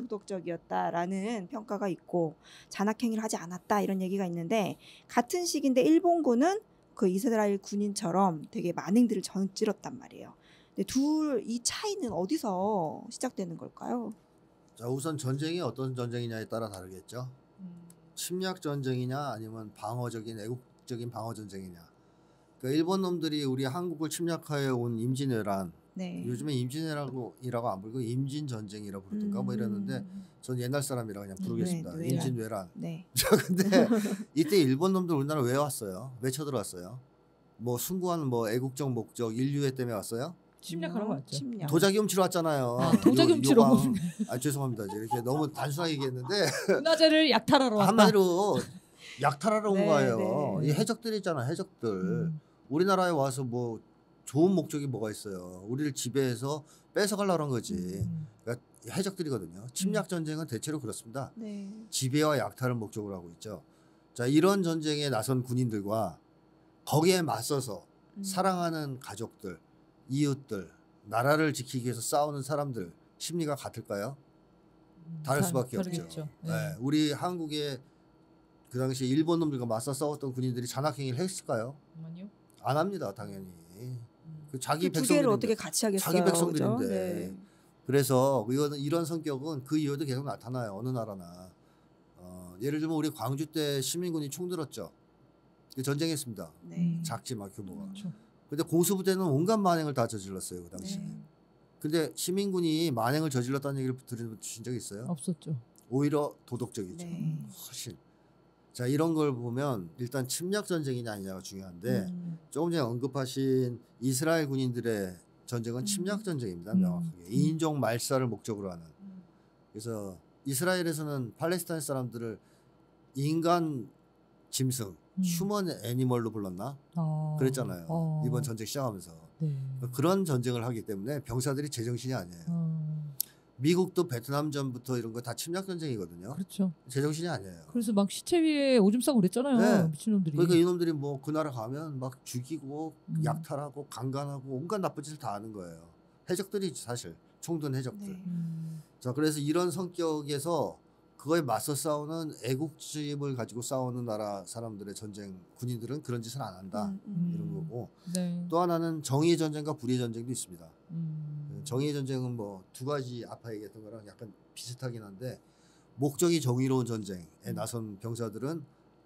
도덕적이었다라는 평가가 있고 잔악행위를 하지 않았다 이런 얘기가 있는데 같은 시기인데 일본군은 그 이스라엘 군인처럼 되게 만행들을 저질렀단 말이에요. 근데 둘 이 차이는 어디서 시작되는 걸까요? 자, 우선 전쟁이 어떤 전쟁이냐에 따라 다르겠죠. 음. 침략 전쟁이냐 아니면 방어적인 애국적인 방어 전쟁이냐. 그러니까 일본 놈들이 우리 한국을 침략하여 온 임진왜란, 네. 요즘에 임진왜란이라고 이라고 안 부르고 임진 전쟁이라고 부르든가 뭐 이랬는데 전 옛날 사람이라 그냥 부르겠습니다. 네, 네. 임진왜란. 네. 자, 근데 이때 일본 놈들 우리나라 왜 왔어요? 왜 쳐들어왔어요? 뭐 숭고한 뭐 애국적 목적 인류애 때문에 왔어요? 침략하러 왔죠. 침략. 도자기 훔치러 왔잖아요. 아, 도자기 요- 훔치러 요강. 오네. 아 죄송합니다. 이제 이렇게 너무 단순하게 얘기했는데 문화재를 약탈하러 왔다. 한마디로 약탈하러 온 네, 거예요. 네. 이 해적들 있잖아, 해적들. 음. 우리나라에 와서 뭐 좋은 목적이 뭐가 있어요? 우리를 지배해서 뺏어가려고 한 거지. 음. 그러니까 해적들이거든요. 침략 전쟁은 대체로 그렇습니다. 네. 지배와 약탈을 목적으로 하고 있죠. 자, 이런 전쟁에 나선 군인들과 거기에 맞서서 음. 사랑하는 가족들, 이웃들, 나라를 지키기 위해서 싸우는 사람들 심리가 같을까요? 다를 다- 수밖에 없죠. 다르겠죠. 네. 네, 우리 한국에 그 당시 일본 놈들과 맞서 싸웠던 군인들이 잔악행위를 했을까요? 아니요. 안 합니다, 당연히. 그 자기 그 두 개를 어떻게 백성들인데. 같이 하겠어요? 자기 백성들인데. 그죠? 네. 그래서 이거는 이런 성격은 그 이후에도 계속 나타나요. 어느 나라나. 어, 예를 들면 우리 광주 때 시민군이 총 들었죠. 그 전쟁했습니다. 네. 작지만 규모가. 그렇죠. 근데 공수부대는 온갖 만행을 다 저질렀어요, 그 당시에. 네. 근데 시민군이 만행을 저질렀다는 얘기를 들으신 적 있어요? 없었죠. 오히려 도덕적이죠. 네. 훨씬. 자, 이런 걸 보면 일단 침략 전쟁이냐 아니냐가 중요한데 음. 조금 전에 언급하신 이스라엘 군인들의 전쟁은 음. 침략 전쟁입니다. 음. 명확하게. 음. 이인종 말살을 목적으로 하는. 음. 그래서 이스라엘에서는 팔레스타인 사람들을 인간 짐승, 음. 휴먼 애니멀로 불렀나? 어. 그랬잖아요. 어. 이번 전쟁 시작하면서. 네. 그런 전쟁을 하기 때문에 병사들이 제정신이 아니에요. 어. 미국도 베트남전부터 이런 거 다 침략 전쟁이거든요. 그렇죠. 제정신이 아니에요. 그래서 막 시체 위에 오줌 싸고 그랬잖아요. 네. 미친놈들이. 그러니까 이놈들이 뭐 그 나라 가면 막 죽이고 음. 약탈하고 강간하고 온갖 나쁜 짓을 다 하는 거예요. 해적들이 사실 총든 해적들. 네. 음. 자, 그래서 이런 성격에서 그거에 맞서 싸우는 애국심을 가지고 싸우는 나라 사람들의 전쟁 군인들은 그런 짓을 안 한다. 음, 음. 이런 거고. 네. 또 하나는 정의의 전쟁과 불의의 전쟁도 있습니다. 음. 정의의 전쟁은 뭐 두 가지 아까 얘기했던 거랑 약간 비슷하긴 한데 목적이 정의로운 전쟁에 음. 나선 병사들은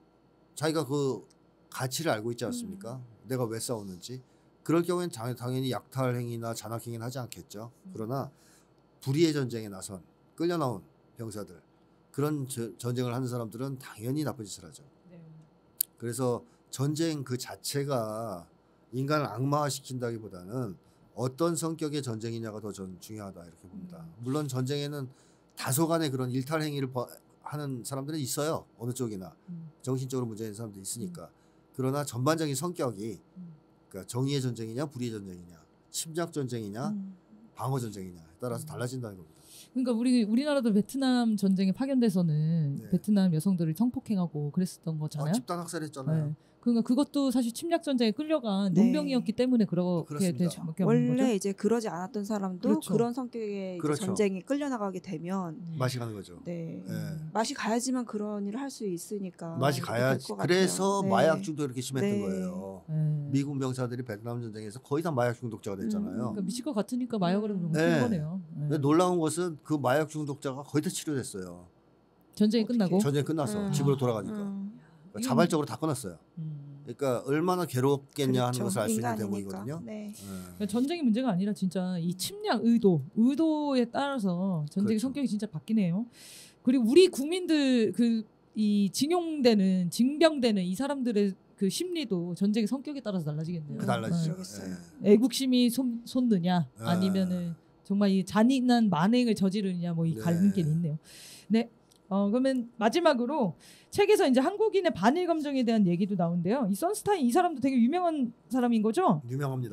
자기가 그 가치를 알고 있지 않습니까? 음. 내가 왜 싸우는지. 그럴 경우엔 당- 당연히 약탈 행위나 잔악 행위는 하지 않겠죠. 음. 그러나 불의의 전쟁에 나선 끌려 나온 병사들 그런 저- 전쟁을 하는 사람들은 당연히 나쁜 짓을 하죠. 네. 그래서 전쟁 그 자체가 인간을 악마화시킨다기보다는 어떤 성격의 전쟁이냐가 더 전 중요하다 이렇게 봅니다. 음. 물론 전쟁에는 다소간의 그런 일탈 행위를 버- 하는 사람들은 있어요. 어느 쪽이나 음. 정신적으로 문제 있는 사람도 있으니까. 그러나 전반적인 성격이 음. 그러니까 정의의 전쟁이냐 불의의 전쟁이냐 침략 전쟁이냐 음. 방어 전쟁이냐에 따라서 음. 달라진다는 겁니다. 그러니까 우리 우리나라도 베트남 전쟁에 파견돼서는 네. 베트남 여성들을 성폭행하고 그랬었던 어, 거잖아요. 집단 학살했잖아요. 네. 그러니까 그것도 사실 침략 전쟁에 끌려간 네. 농병이었기 때문에 그렇게 그렇습니다. 될 수밖에 없는 원래 거죠. 이제 그러지 않았던 사람도 그렇죠. 그런 성격의 이제 그렇죠. 전쟁에 끌려나가게 되면 음. 맛이 가는 거죠. 네. 네. 맛이 가야지만 그런 일을 할 수 있으니까 맛이 그렇게 가야지. 될것 같아요. 그래서 네. 마약 중독 이렇게 심했던 네. 거예요. 네. 미군 병사들이 베트남 전쟁에서 거의 다 마약 중독자가 됐잖아요. 그러니까 미칠 것 같으니까 마약을 음. 먹은 네. 거네요. 네. 근데 놀라운 것은 그 마약 중독자가 거의 다 치료됐어요. 전쟁이 어떻게? 끝나고. 전쟁 끝났어. 음. 집으로 돌아가니까. 음. 그러니까 자발적으로 다 끊었어요. 음. 그러니까 얼마나 괴롭겠냐 하는 그렇죠. 것을 알 수 있는 인간이니까. 대목이거든요. 네. 네. 그러니까 전쟁이 문제가 아니라 진짜 이 침략 의도, 의도에 따라서 전쟁의 그렇죠. 성격이 진짜 바뀌네요. 그리고 우리 국민들 그 이 징용되는 징병되는 이 사람들의 그 심리도 전쟁의 성격에 따라서 달라지겠네요. 그 달라지죠. 그러겠어요. 예. 애국심이 솟, 솟느냐 아. 아니면은 정말 이 잔인한 만행을 저지르느냐 뭐 이 네. 갈림길이 있네요. 네. 어 그러면 마지막으로 책에서 이제 한국인의 반일 감정에 대한 얘기도 나오는데요. 이 선스타인 이 사람도 되게 유명한 사람인 거죠? 유명합니다.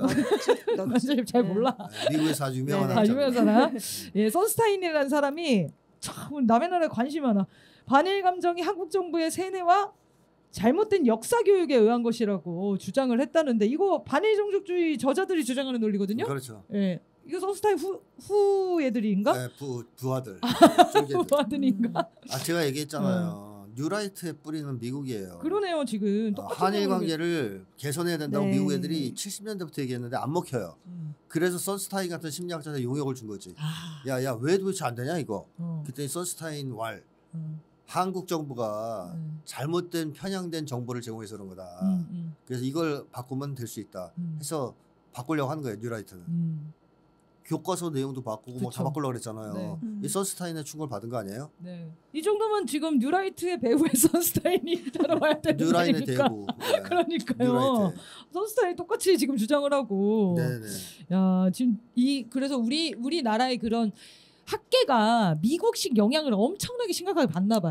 완전 잘 네. 몰라. 네, 미국에서 아주 유명한 네, 아 네. 유명한 학자입니다. 사람. 예, 선스타인이라는 사람이 참 남의 나라에 관심이 많아. 반일 감정이 한국 정부의 세뇌와 잘못된 역사 교육에 의한 것이라고 주장을 했다는데 이거 반일 종족주의 저자들이 주장하는 논리거든요. 그렇죠. 예, 이거 선스타인 후, 후 애들인가? 네, 부 부하들. 쫄개들. 후 아들인가? 아 제가 얘기했잖아요. 뉴라이트의 뿌리는 미국이에요. 그러네요 지금. 어, 똑같은 한일 상황인데. 관계를 개선해야 된다고 네. 미국 애들이 칠십 년대부터 얘기했는데 안 먹혀요. 음. 그래서 선스타인 같은 심리학자한테 용역을 준 거지. 아, 야야 왜 도대체 안 되냐 이거. 어, 그때 선스타인 왈 음, 한국 정부가 음, 잘못된 편향된 정보를 제공해서 그런 거다. 음, 음, 그래서 이걸 바꾸면 될 수 있다. 음, 해서 바꾸려고 하는 거예요 뉴라이트는. 음, 교과서 내용도 바꾸고 뭐 다 그쵸. 바꾸려고 그랬잖아요. 네. 음. 이 선스타인의 충고를 받은 거 아니에요? 네. 이 정도면 지금 뉴라이트의 배우의 선스타인이 따라와야 되는 거 뉴라인의 아닙니까? 대부. 네. 그러니까요. 뉴라이트. 선스타인이 똑같이 지금 주장을 하고. 네네. 야 지금 이 그래서 우리 우리 나라의 그런 학계가 미국식 영향을 엄청나게 심각하게 받나 봐요.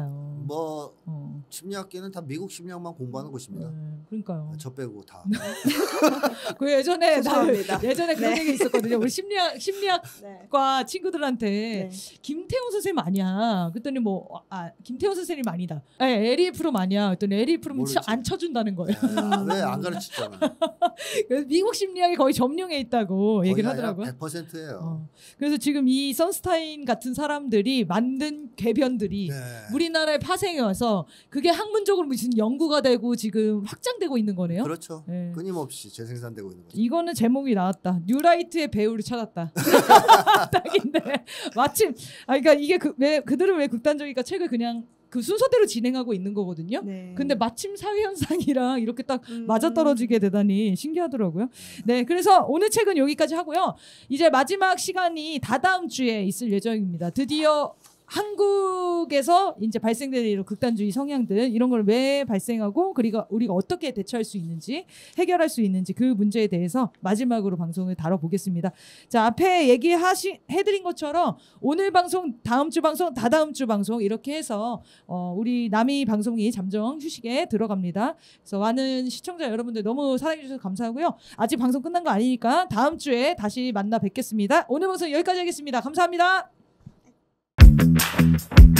뭐 어. 심리학계는 다 미국 심리학만 공부하는 곳입니다. 네, 그러니까요. 저 빼고 다. 그 예전에 나 죄송합니다. 예전에 그런 네. 얘기 있었거든요. 우리 심리학 심리학과 네. 친구들한테 네. 김태훈 선생님 아니야. 그랬더니 뭐 아 김태훈 선생님 아니다. 네, 에리 프롬 아니야. 그랬더니 에리 프롬 모르지. 안 쳐준다는 거예요. 왜 안 가르치잖아. 그래서 미국 심리학이 거의 점령해 있다고 얘기를 하더라고요. 백 퍼센트예요. 어. 그래서 지금 이 선스타인 같은 사람들이 만든 궤변들이 네. 우리나라에 파생해 와서 그게 학문적으로 무슨 연구가 되고 지금 확장되고 있는 거네요. 그렇죠. 네. 끊임없이 재생산되고 있는 거죠. 이거는 제목이 나왔다. 뉴라이트의 배우를 찾았다. 딱인데 마침 아 그러니까 이게 그, 왜 그들은 왜 극단적이니까 책을 그냥 그 순서대로 진행하고 있는 거거든요. 네. 근데 마침 사회 현상이랑 이렇게 딱 음. 맞아떨어지게 되다니 신기하더라고요. 네, 그래서 오늘 책은 여기까지 하고요. 이제 마지막 시간이 다다음 주에 있을 예정입니다. 드디어 한국에서 이제 발생되는 이런 극단주의 성향들 이런 걸 왜 발생하고 그리고 우리가 어떻게 대처할 수 있는지 해결할 수 있는지 그 문제에 대해서 마지막으로 방송을 다뤄보겠습니다. 자, 앞에 얘기하시 해드린 것처럼 오늘 방송, 다음 주 방송, 다다음 주 방송 이렇게 해서 어, 우리 남이 방송이 잠정 휴식에 들어갑니다. 그래서 많은 시청자 여러분들 너무 사랑해주셔서 감사하고요. 아직 방송 끝난 거 아니니까 다음 주에 다시 만나 뵙겠습니다. 오늘 방송 여기까지 하겠습니다. 감사합니다.